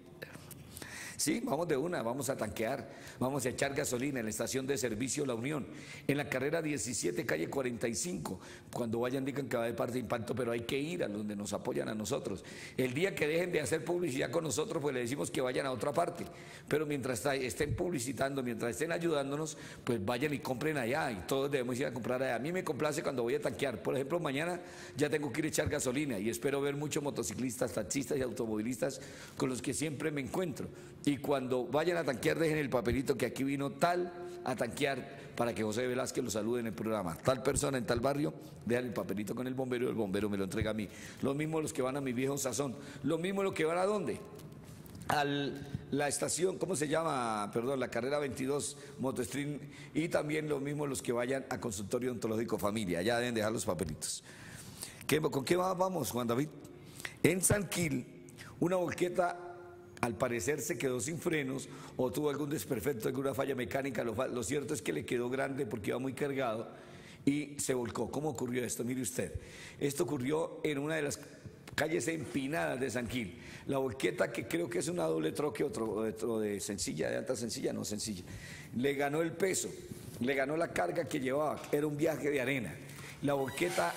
Sí, vamos de una, vamos a tanquear, vamos a echar gasolina en la estación de servicio La Unión, en la carrera 17, calle 45. Cuando vayan digan que va de parte de Impacto, pero hay que ir a donde nos apoyan a nosotros. El día que dejen de hacer publicidad con nosotros, pues le decimos que vayan a otra parte. Pero mientras estén publicitando, mientras estén ayudándonos, pues vayan y compren allá, y todos debemos ir a comprar allá. A mí me complace cuando voy a tanquear. Por ejemplo, mañana ya tengo que ir a echar gasolina y espero ver muchos motociclistas, taxistas y automovilistas con los que siempre me encuentro. Y cuando vayan a tanquear, dejen el papelito que aquí vino tal a tanquear para que José Velázquez lo salude en el programa. Tal persona en tal barrio, dejan el papelito con el bombero y el bombero me lo entrega a mí. Lo mismo los que van a Mi Viejo Sazón. Lo mismo los que van a ¿dónde? A la estación, ¿cómo se llama? Perdón, la carrera 22, Motostream. Y también lo mismo los que vayan a Consultorio Odontológico Familia. Ya deben dejar los papelitos. ¿Con qué vamos, Juan David? En San Gil, una volqueta al parecer se quedó sin frenos o tuvo algún desperfecto, alguna falla mecánica. Lo cierto es que le quedó grande porque iba muy cargado y se volcó. ¿Cómo ocurrió esto? Mire usted, esto ocurrió en una de las calles empinadas de San Gil. La volqueta, que creo que es una doble troque, otro de sencilla, de alta sencilla, no sencilla, le ganó el peso, le ganó la carga que llevaba, era un viaje de arena. La volqueta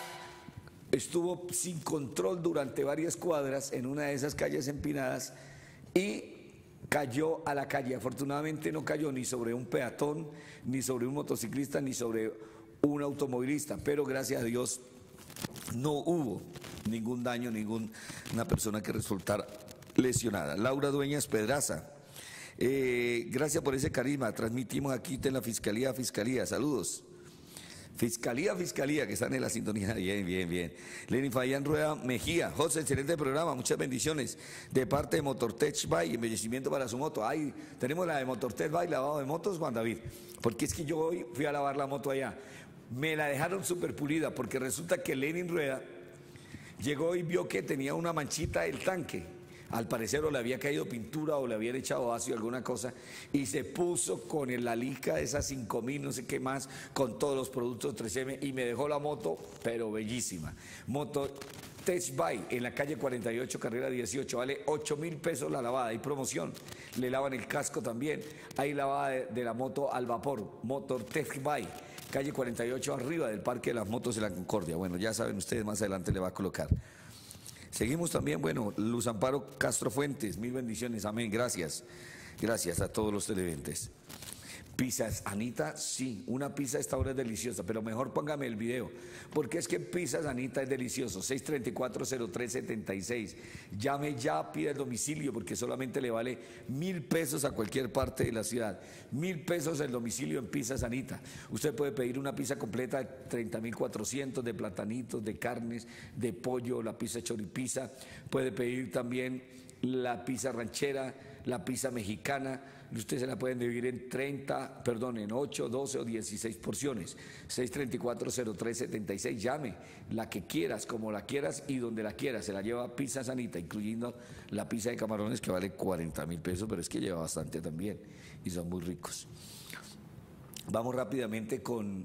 estuvo sin control durante varias cuadras en una de esas calles empinadas y cayó a la calle. Afortunadamente no cayó ni sobre un peatón, ni sobre un motociclista, ni sobre un automovilista, pero gracias a Dios no hubo ningún daño, ninguna persona que resultara lesionada. Laura Dueñas Pedraza, gracias por ese carisma, transmitimos aquí en la Fiscalía, saludos. Fiscalía, que están en la sintonía. Bien. Lenin Fabián Rueda Mejía, José, excelente programa, muchas bendiciones de parte de Motortech Bay, embellecimiento para su moto. Ahí tenemos la de Motortech Bay, lavado de motos, Juan David, porque es que yo hoy fui a lavar la moto allá, me la dejaron súper pulida, porque resulta que Lenin Rueda llegó y vio que tenía una manchita el tanque. Al parecer o le había caído pintura o le habían echado ácido alguna cosa y se puso con la lica de esas 5000, no sé qué más, con todos los productos 3M y me dejó la moto, pero bellísima. Moto Tech Buy en la calle 48, carrera 18, vale 8.000 pesos la lavada, hay promoción, le lavan el casco también, hay lavada de la moto al vapor, Motor Tech Buy, calle 48 arriba del Parque de las Motos de la Concordia. Bueno, ya saben ustedes, más adelante le va a colocar. Seguimos también, bueno, Luz Amparo Castro Fuentes, 1000 bendiciones, amén, gracias, gracias a todos los televidentes. Pizzas Anita, sí, una pizza a esta hora es deliciosa, pero mejor póngame el video, porque es que Pizzas Anita es delicioso. 634-0376, llame ya, pida el domicilio, porque solamente le vale 1000 pesos a cualquier parte de la ciudad, 1000 pesos el domicilio en Pizzas Anita. Usted puede pedir una pizza completa de 30.400 de platanitos, de carnes, de pollo, la pizza choripizza, puede pedir también la pizza ranchera, la pizza mexicana. Ustedes se la pueden dividir en 8, 12 o 16 porciones. 634-0376, llame, la que quieras, como la quieras y donde la quieras. Se la lleva Pizza Sanita, incluyendo la pizza de camarones que vale 40.000 pesos, pero es que lleva bastante también y son muy ricos. Vamos rápidamente con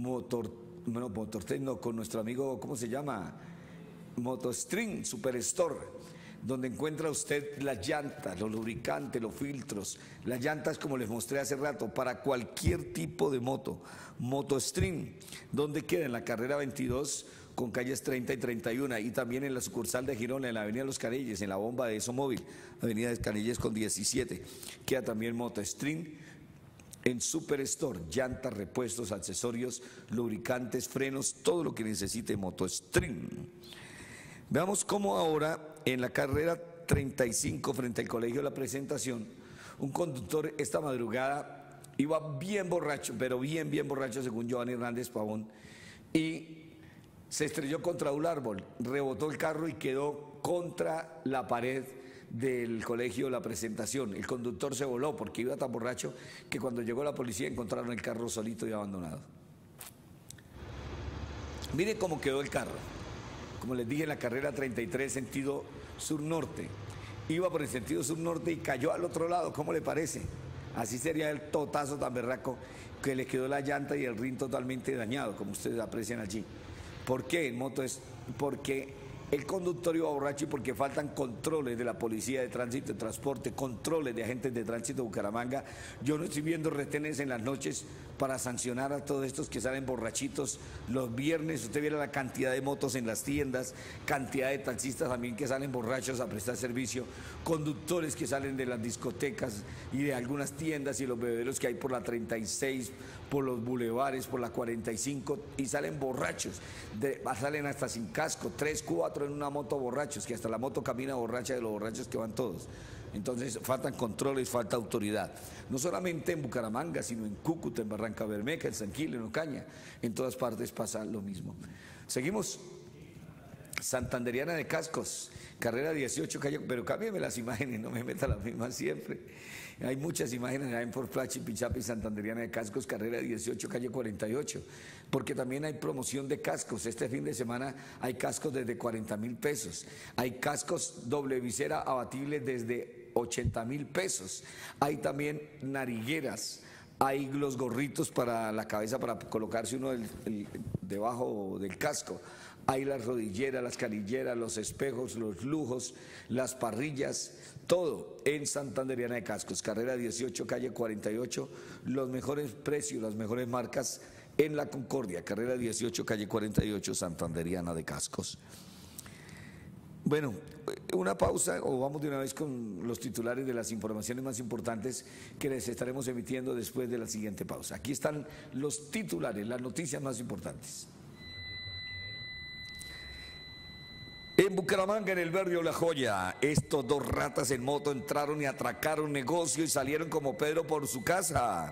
con nuestro amigo, ¿cómo se llama? Motostream Superstore, donde encuentra usted las llantas, los lubricantes, los filtros, las llantas como les mostré hace rato, para cualquier tipo de moto. Motostream, donde queda en la carrera 22 con calles 30 y 31, y también en la sucursal de Girón, en la avenida Los Canelles, en la bomba de Esomóvil, avenida de Canelles con 17, queda también Motostream en Superstore, llantas, repuestos, accesorios, lubricantes, frenos, todo lo que necesite Motostream. Veamos cómo ahora en la carrera 35 frente al Colegio de la Presentación, un conductor esta madrugada iba bien borracho, pero bien borracho según Giovanni Hernández Pavón, y se estrelló contra un árbol, rebotó el carro y quedó contra la pared del Colegio de la Presentación. El conductor se voló porque iba tan borracho que cuando llegó la policía encontraron el carro solito y abandonado. Mire cómo quedó el carro. Como les dije, en la carrera 33, sentido sur-norte. Iba por el sentido sur-norte y cayó al otro lado, ¿cómo le parece? Así sería el totazo tan berraco que le quedó la llanta y el rin totalmente dañado, como ustedes aprecian allí. ¿Por qué? En moto es porque el conductor iba borracho y porque faltan controles de la Policía de Tránsito y Transporte, controles de agentes de tránsito de Bucaramanga. Yo no estoy viendo retenes en las noches para sancionar a todos estos que salen borrachitos los viernes. Usted viera la cantidad de motos en las tiendas, cantidad de taxistas también que salen borrachos a prestar servicio, conductores que salen de las discotecas y de algunas tiendas y los bebederos que hay por la 36, por los bulevares, por la 45 y salen borrachos, salen hasta sin casco, 3, 4 en una moto borrachos, que hasta la moto camina borracha de los borrachos que van todos. Entonces faltan controles, falta autoridad, no solamente en Bucaramanga, sino en Cúcuta, en Barranca Bermeja, en San Gil, en Ocaña, en todas partes pasa lo mismo. Seguimos. Santanderiana de Cascos, carrera 18, calle, pero cámbiame las imágenes, no me meta las mismas siempre. Hay muchas imágenes en por Flash y Pichapi, Santanderiana de Cascos, carrera 18, calle 48, porque también hay promoción de cascos. Este fin de semana hay cascos desde 40.000 pesos, hay cascos doble visera abatibles desde 80.000 pesos, hay también narigueras, hay los gorritos para la cabeza para colocarse uno debajo del casco. Hay las rodilleras, las canilleras, los espejos, los lujos, las parrillas, todo en Santanderiana de Cascos, carrera 18, calle 48, los mejores precios, las mejores marcas en La Concordia, carrera 18, calle 48, Santanderiana de Cascos. Bueno, una pausa o vamos de una vez con los titulares de las informaciones más importantes que les estaremos emitiendo después de la siguiente pausa. Aquí están los titulares, las noticias más importantes. En Bucaramanga, en el barrio La Joya, estos dos ratas en moto entraron y atracaron negocio y salieron como Pedro por su casa.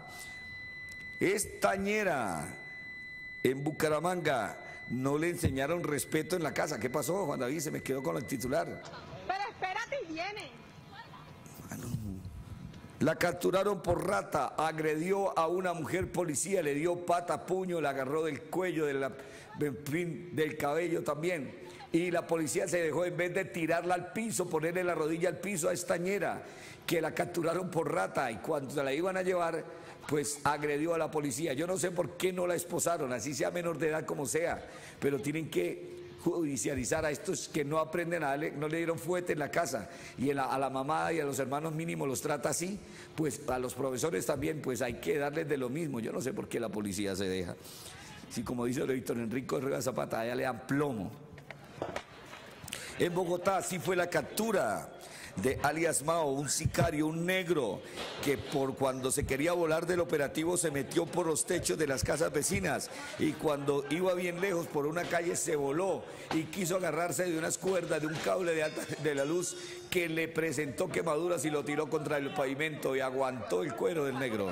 Estañera, en Bucaramanga, no le enseñaron respeto en la casa. ¿Qué pasó, Juan David? Se me quedó con el titular. Pero espérate y viene. La capturaron por rata, agredió a una mujer policía, le dio pata, puño, la agarró del cuello, del cabello también. Y la policía se dejó, en vez de tirarla al piso, ponerle la rodilla al piso a esta ñera, que la capturaron por rata, y cuando se la iban a llevar, pues agredió a la policía. Yo no sé por qué no la esposaron, así sea menor de edad como sea, pero tienen que judicializar a estos que no aprenden nada, no le dieron fuete en la casa, y a la mamá y a los hermanos mínimos los trata así, pues a los profesores también, pues hay que darles de lo mismo. Yo no sé por qué la policía se deja. Si como dice Víctor Enrico Herrera Zapata, allá le dan plomo. En Bogotá sí fue la captura de alias Mao, un sicario, un negro, que por cuando se quería volar del operativo se metió por los techos de las casas vecinas, y cuando iba bien lejos por una calle se voló y quiso agarrarse de unas cuerdas, de un cable de la luz que le presentó quemaduras y lo tiró contra el pavimento y aguantó el cuero del negro.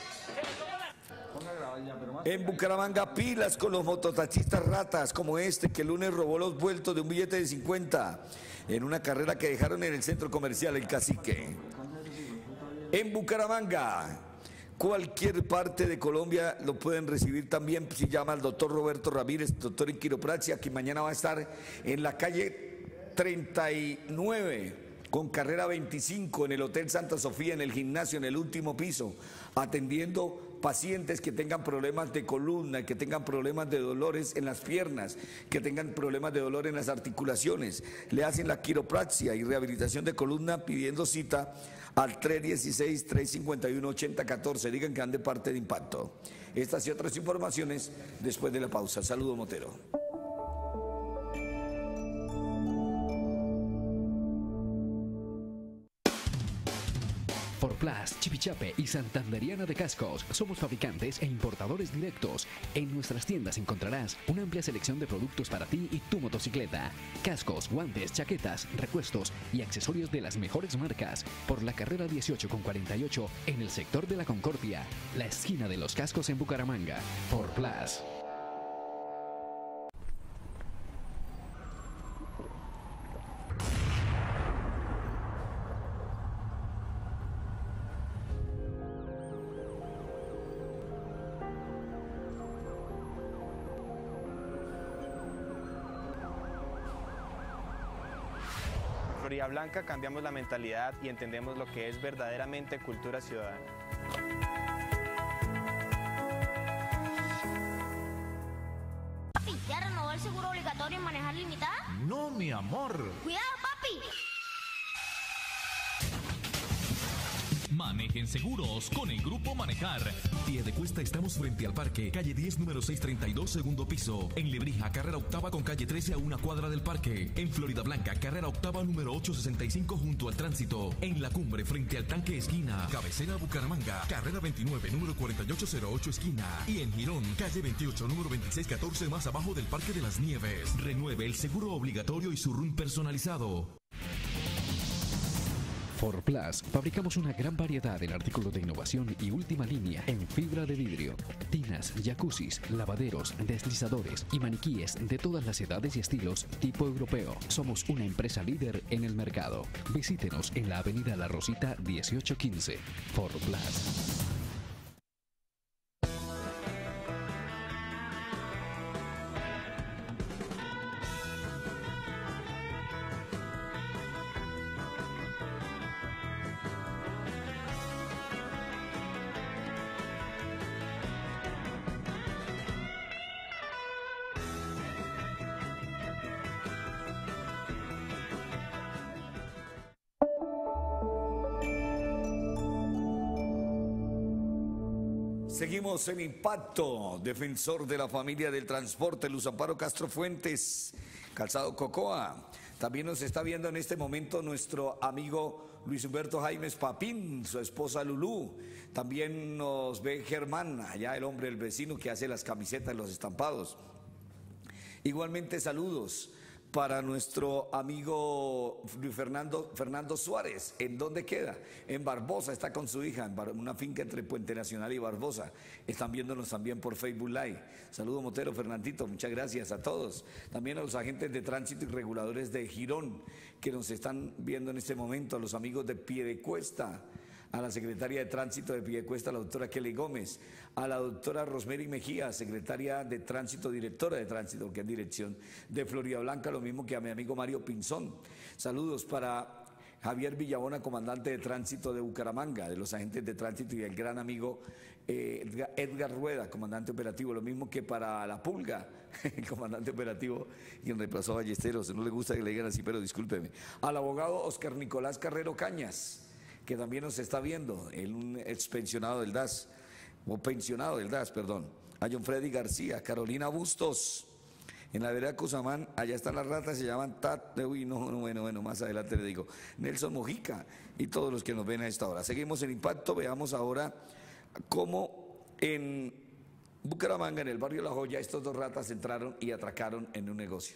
En Bucaramanga, pilas con los mototaxistas ratas como este que el lunes robó los vueltos de un billete de 50 en una carrera que dejaron en el centro comercial El Cacique. En Bucaramanga, cualquier parte de Colombia lo pueden recibir también si llama al doctor Roberto Ramírez, doctor en quiropraxia, que mañana va a estar en la calle 39 con carrera 25 en el Hotel Santa Sofía, en el gimnasio, en el último piso, atendiendo pacientes que tengan problemas de columna, que tengan problemas de dolores en las piernas, que tengan problemas de dolor en las articulaciones. Le hacen la quiropraxia y rehabilitación de columna pidiendo cita al 316-351-8014. Digan que han de parte de Impacto. Estas y otras informaciones después de la pausa. Saludo, Motero. Forplas, Chipichape y Santanderiana de Cascos. Somos fabricantes e importadores directos. En nuestras tiendas encontrarás una amplia selección de productos para ti y tu motocicleta. Cascos, guantes, chaquetas, repuestos y accesorios de las mejores marcas. Por la carrera 18 con 48 en el sector de la Concordia, la esquina de los cascos en Bucaramanga. Forplas. Florida Blanca cambiamos la mentalidad y entendemos lo que es verdaderamente cultura ciudadana. Papi, ¿ya renovó el seguro obligatorio en manejar limitada? No, mi amor. ¡Cuidado, papi! Manejen seguros con el Grupo Manejar. Pie de Cuesta, estamos frente al parque, calle 10, número 632, segundo piso. En Lebrija, carrera octava con calle 13 a una cuadra del parque. En Florida Blanca, carrera octava, número 865 junto al tránsito. En La Cumbre, frente al tanque esquina. Cabecera Bucaramanga, carrera 29, número 4808 esquina. Y en Girón, calle 28, número 2614 más abajo del Parque de las Nieves. Renueve el seguro obligatorio y su RUN personalizado. Forplas, fabricamos una gran variedad en artículos de innovación y última línea en fibra de vidrio, tinas, jacuzzis, lavaderos, deslizadores y maniquíes de todas las edades y estilos tipo europeo. Somos una empresa líder en el mercado. Visítenos en la avenida La Rosita 1815. Forplas. Seguimos en Impacto, defensor de la familia del transporte, Luz Amparo Castro Fuentes, Calzado Cocoa. También nos está viendo en este momento nuestro amigo Luis Humberto Jaimes Papín, su esposa Lulú. También nos ve Germán, allá el hombre, el vecino que hace las camisetas, los estampados. Igualmente saludos para nuestro amigo Fernando Suárez. ¿En dónde queda? En Barbosa, está con su hija, en una finca entre Puente Nacional y Barbosa. Están viéndonos también por Facebook Live. Saludo, Motero, Fernandito, muchas gracias a todos. También a los agentes de tránsito y reguladores de Girón que nos están viendo en este momento, a los amigos de Piedecuesta, a la secretaria de Tránsito de Piedecuesta, la doctora Kelly Gómez, a la doctora Rosemary Mejía, secretaria de Tránsito, directora de Tránsito, que es dirección de Florida Blanca, lo mismo que a mi amigo Mario Pinzón. Saludos para Javier Villabona, comandante de Tránsito de Bucaramanga, de los agentes de tránsito, y el gran amigo Edgar Rueda, comandante operativo, lo mismo que para La Pulga, el comandante operativo, quien reemplazó a Ballesteros. No le gusta que le digan así, pero discúlpeme. Al abogado Oscar Nicolás Carrero Cañas, que también nos está viendo, un expensionado del DAS, o pensionado del DAS, perdón. A John Freddy García, Carolina Bustos, en la vereda Cusamán, allá están las ratas, se llaman bueno, más adelante le digo, Nelson Mojica y todos los que nos ven a esta hora. Seguimos en Impacto, veamos ahora cómo en Bucaramanga, en el barrio La Joya, estos dos ratas entraron y atracaron en un negocio.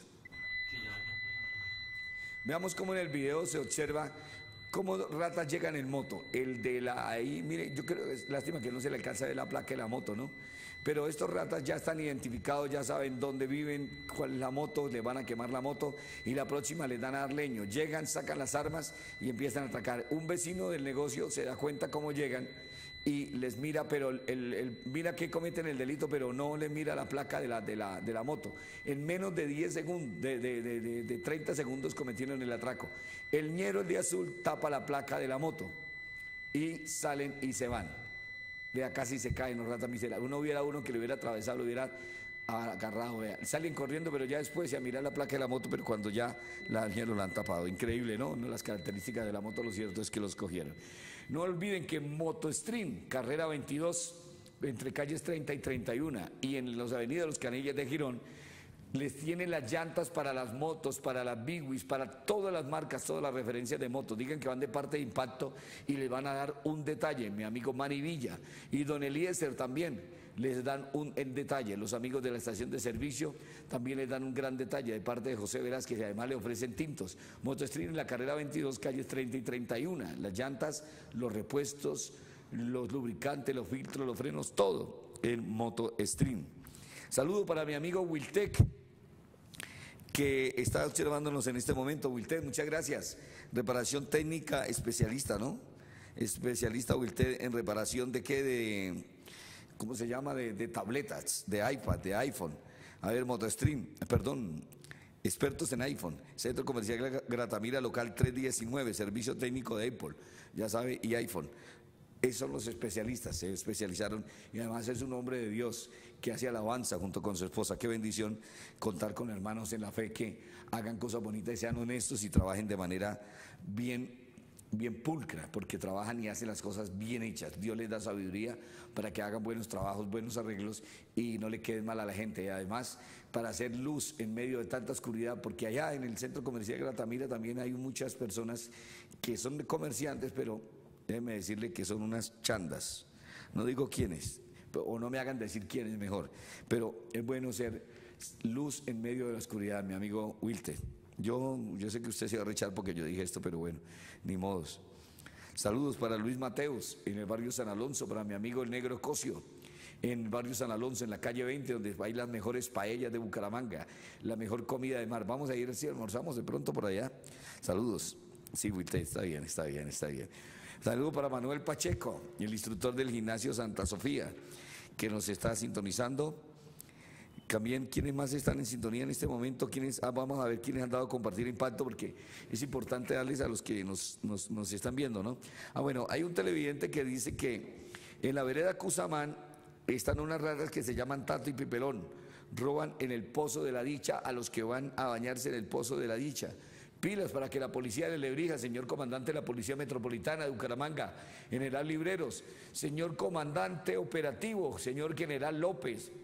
Veamos cómo en el video se observa cómo ratas llegan en moto. El de la ahí, mire, yo creo que es lástima que no se le alcanza de la placa de la moto, ¿no? Pero estos ratas ya están identificados, ya saben dónde viven, cuál es la moto, le van a quemar la moto y la próxima les dan a dar leño. Llegan, sacan las armas y empiezan a atracar. Un vecino del negocio se da cuenta cómo llegan y les mira, pero mira que cometen el delito, pero no les mira la placa de la moto. En menos de 10 segundos, de 30 segundos cometieron el atraco. El ñero, el de azul, tapa la placa de la moto y salen y se van. Vea, casi se caen los ratas miserables. Uno hubiera uno que le hubiera atravesado, lo hubiera agarrado, vea. Salen corriendo, pero ya después a mirar la placa de la moto, pero cuando ya la ñero la han tapado. Increíble, ¿no? Las características de la moto, lo cierto es que los cogieron. No olviden que MotoStream, carrera 22, entre calles 30 y 31, y en las avenidas Los Canillas de Girón, les tienen las llantas para las motos, para las Bigwis, para todas las marcas, todas las referencias de motos. Digan que van de parte de Impacto y les van a dar un detalle. Mi amigo Manny Villa y don Eliezer también les dan un detalle. Los amigos de la estación de servicio también les dan un gran detalle de parte de José Velázquez, y además le ofrecen tintos. MotoStream en la carrera 22, calles 30 y 31. Las llantas, los repuestos, los lubricantes, los filtros, los frenos, todo en MotoStream. Saludo para mi amigo Wiltec, que está observándonos en este momento. Wilted, muchas gracias. Reparación técnica especialista, ¿no? Especialista Wilted en reparación de qué, de, ¿cómo se llama? De tabletas, de iPad, de iPhone. A ver, MotoStream, perdón, expertos en iPhone. Centro Comercial Gratamira, local 319, servicio técnico de Apple, ya sabe, y iPhone. Esos son los especialistas, se especializaron, y además es un hombre de Dios que hace alabanza junto con su esposa. Qué bendición contar con hermanos en la fe que hagan cosas bonitas y sean honestos y trabajen de manera bien pulcra, porque trabajan y hacen las cosas bien hechas. Dios les da sabiduría para que hagan buenos trabajos, buenos arreglos y no le queden mal a la gente. Y además, para hacer luz en medio de tanta oscuridad, porque allá en el Centro Comercial Gratamira también hay muchas personas que son comerciantes, pero déjeme decirle que son unas chandas. No digo quiénes, o no me hagan decir quiénes mejor, pero es bueno ser luz en medio de la oscuridad, mi amigo Wilte. Yo sé que usted se va a rechar porque yo dije esto, pero bueno, ni modos. Saludos para Luis Mateos en el barrio San Alonso, para mi amigo el Negro Cosio en el barrio San Alonso, en la calle 20, donde hay las mejores paellas de Bucaramanga, la mejor comida de mar. Vamos a ir, si almorzamos de pronto por allá. Saludos. Sí, Wilte, está bien. Saludo para Manuel Pacheco, el instructor del gimnasio Santa Sofía, que nos está sintonizando. También, ¿quiénes más están en sintonía en este momento? Vamos a ver quiénes han dado a compartir Impacto, porque es importante darles a los que nos están viendo, ¿no? Bueno, hay un televidente que dice que en la vereda Cusamán están unas ratas que se llaman Tato y Pipelón. Roban en el Pozo de la Dicha a los que van a bañarse en el Pozo de la Dicha. Pilas para que la policía de Lebrija, señor comandante de la Policía Metropolitana de Bucaramanga, general Libreros, señor comandante operativo, señor general López,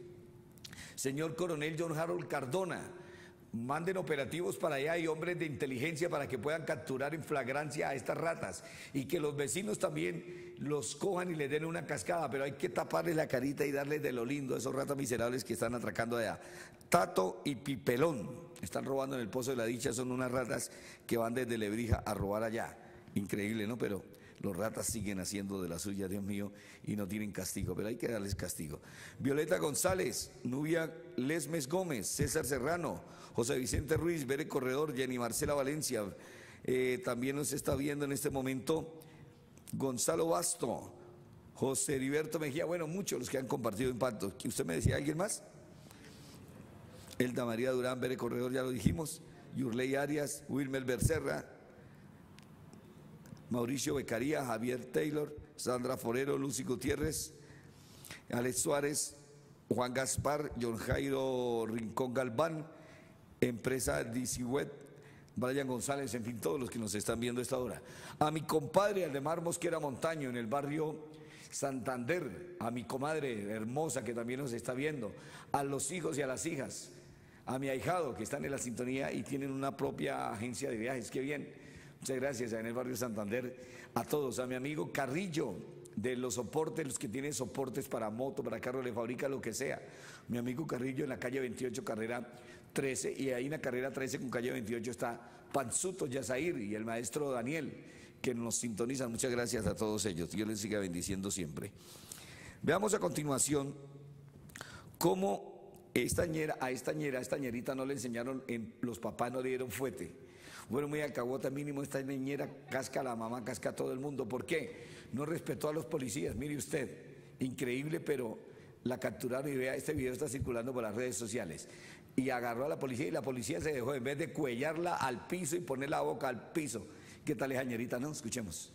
señor coronel John Harold Cardona, manden operativos para allá y hombres de inteligencia para que puedan capturar en flagrancia a estas ratas y que los vecinos también los cojan y les den una cascada, pero hay que taparles la carita y darles de lo lindo a esos ratas miserables que están atracando allá. Tato y Pipelón están robando en el Pozo de la Dicha, son unas ratas que van desde Lebrija a robar allá. Increíble, ¿no? Pero los ratas siguen haciendo de la suya, Dios mío, y no tienen castigo, pero hay que darles castigo. Violeta González, Nubia Lesmes Gómez, César Serrano, José Vicente Ruiz, Bere Corredor, Jenny Marcela Valencia, también nos está viendo en este momento Gonzalo Basto, José Heriberto Mejía, bueno, muchos los que han compartido Impacto. ¿Usted me decía alguien más? Elda María Durán, Bere Corredor, ya lo dijimos. Yurley Arias, Wilmer Bercerra, Mauricio Becaría, Javier Taylor, Sandra Forero, Lucy Gutiérrez, Alex Suárez, Juan Gaspar, John Jairo Rincón Galván, Empresa DC Web, Brian González, en fin, todos los que nos están viendo a esta hora. A mi compadre Aldemar Mosquera Montaño en el barrio Santander, a mi comadre hermosa que también nos está viendo, a los hijos y a las hijas, a mi ahijado que están en la sintonía y tienen una propia agencia de viajes, qué bien, muchas gracias en el barrio Santander, a todos, a mi amigo Carrillo de los soportes, los que tienen soportes para moto, para carro, le fabrica lo que sea, mi amigo Carrillo en la calle 28, carrera 13, y ahí en la carrera 13 con calle 28 está Panzuto Yazair y el maestro Daniel, que nos sintonizan. Muchas gracias a todos ellos. Dios les siga bendiciendo siempre. Veamos a continuación cómo a esta ñerita no le enseñaron, los papás no le dieron fuete. Bueno, muy alcahueta, mínimo esta niñera casca a la mamá, casca a todo el mundo. ¿Por qué? No respetó a los policías. Mire usted, increíble, pero la capturaron y vea, este video está circulando por las redes sociales. Y agarró a la policía y la policía se dejó, en vez de cuellarla al piso y poner la boca al piso. ¿Qué tal esa ñerita, no? Escuchemos.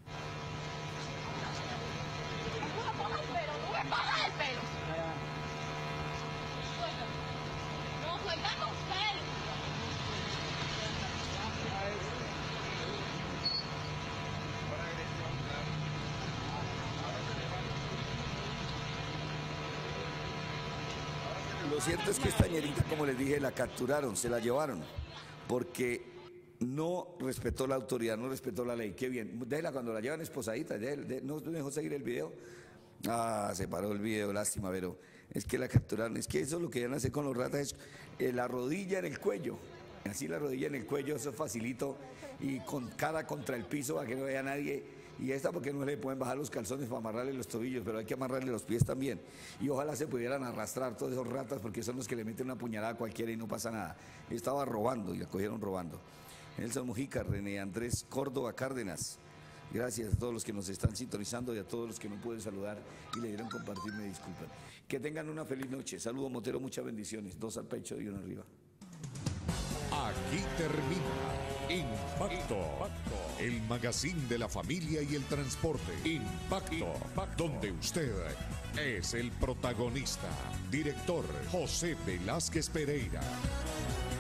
Lo cierto es que esta ñerita, como les dije, la capturaron, se la llevaron, porque no respetó la autoridad, no respetó la ley. Qué bien, déjela cuando la llevan esposadita, no dejó seguir el video. Ah, se paró el video, lástima, pero es que la capturaron. Es que eso es lo que van a hacer con los ratas, es la rodilla en el cuello, así la rodilla en el cuello, eso es facilito, y con cara contra el piso para que no vea nadie. Y esta porque no le pueden bajar los calzones para amarrarle los tobillos, pero hay que amarrarle los pies también. Y ojalá se pudieran arrastrar todos esos ratas, porque son los que le meten una puñalada a cualquiera y no pasa nada. Estaba robando y la cogieron robando. Nelson Mujica, René Andrés Córdoba Cárdenas, gracias a todos los que nos están sintonizando y a todos los que no pueden saludar y le dieron compartir, me disculpan. Que tengan una feliz noche. Saludos Motero, muchas bendiciones. 2 al pecho y 1 arriba. Aquí termina Impacto, el magazine de la familia y el transporte. Impacto, donde usted es el protagonista. Director José Velázquez Pereira.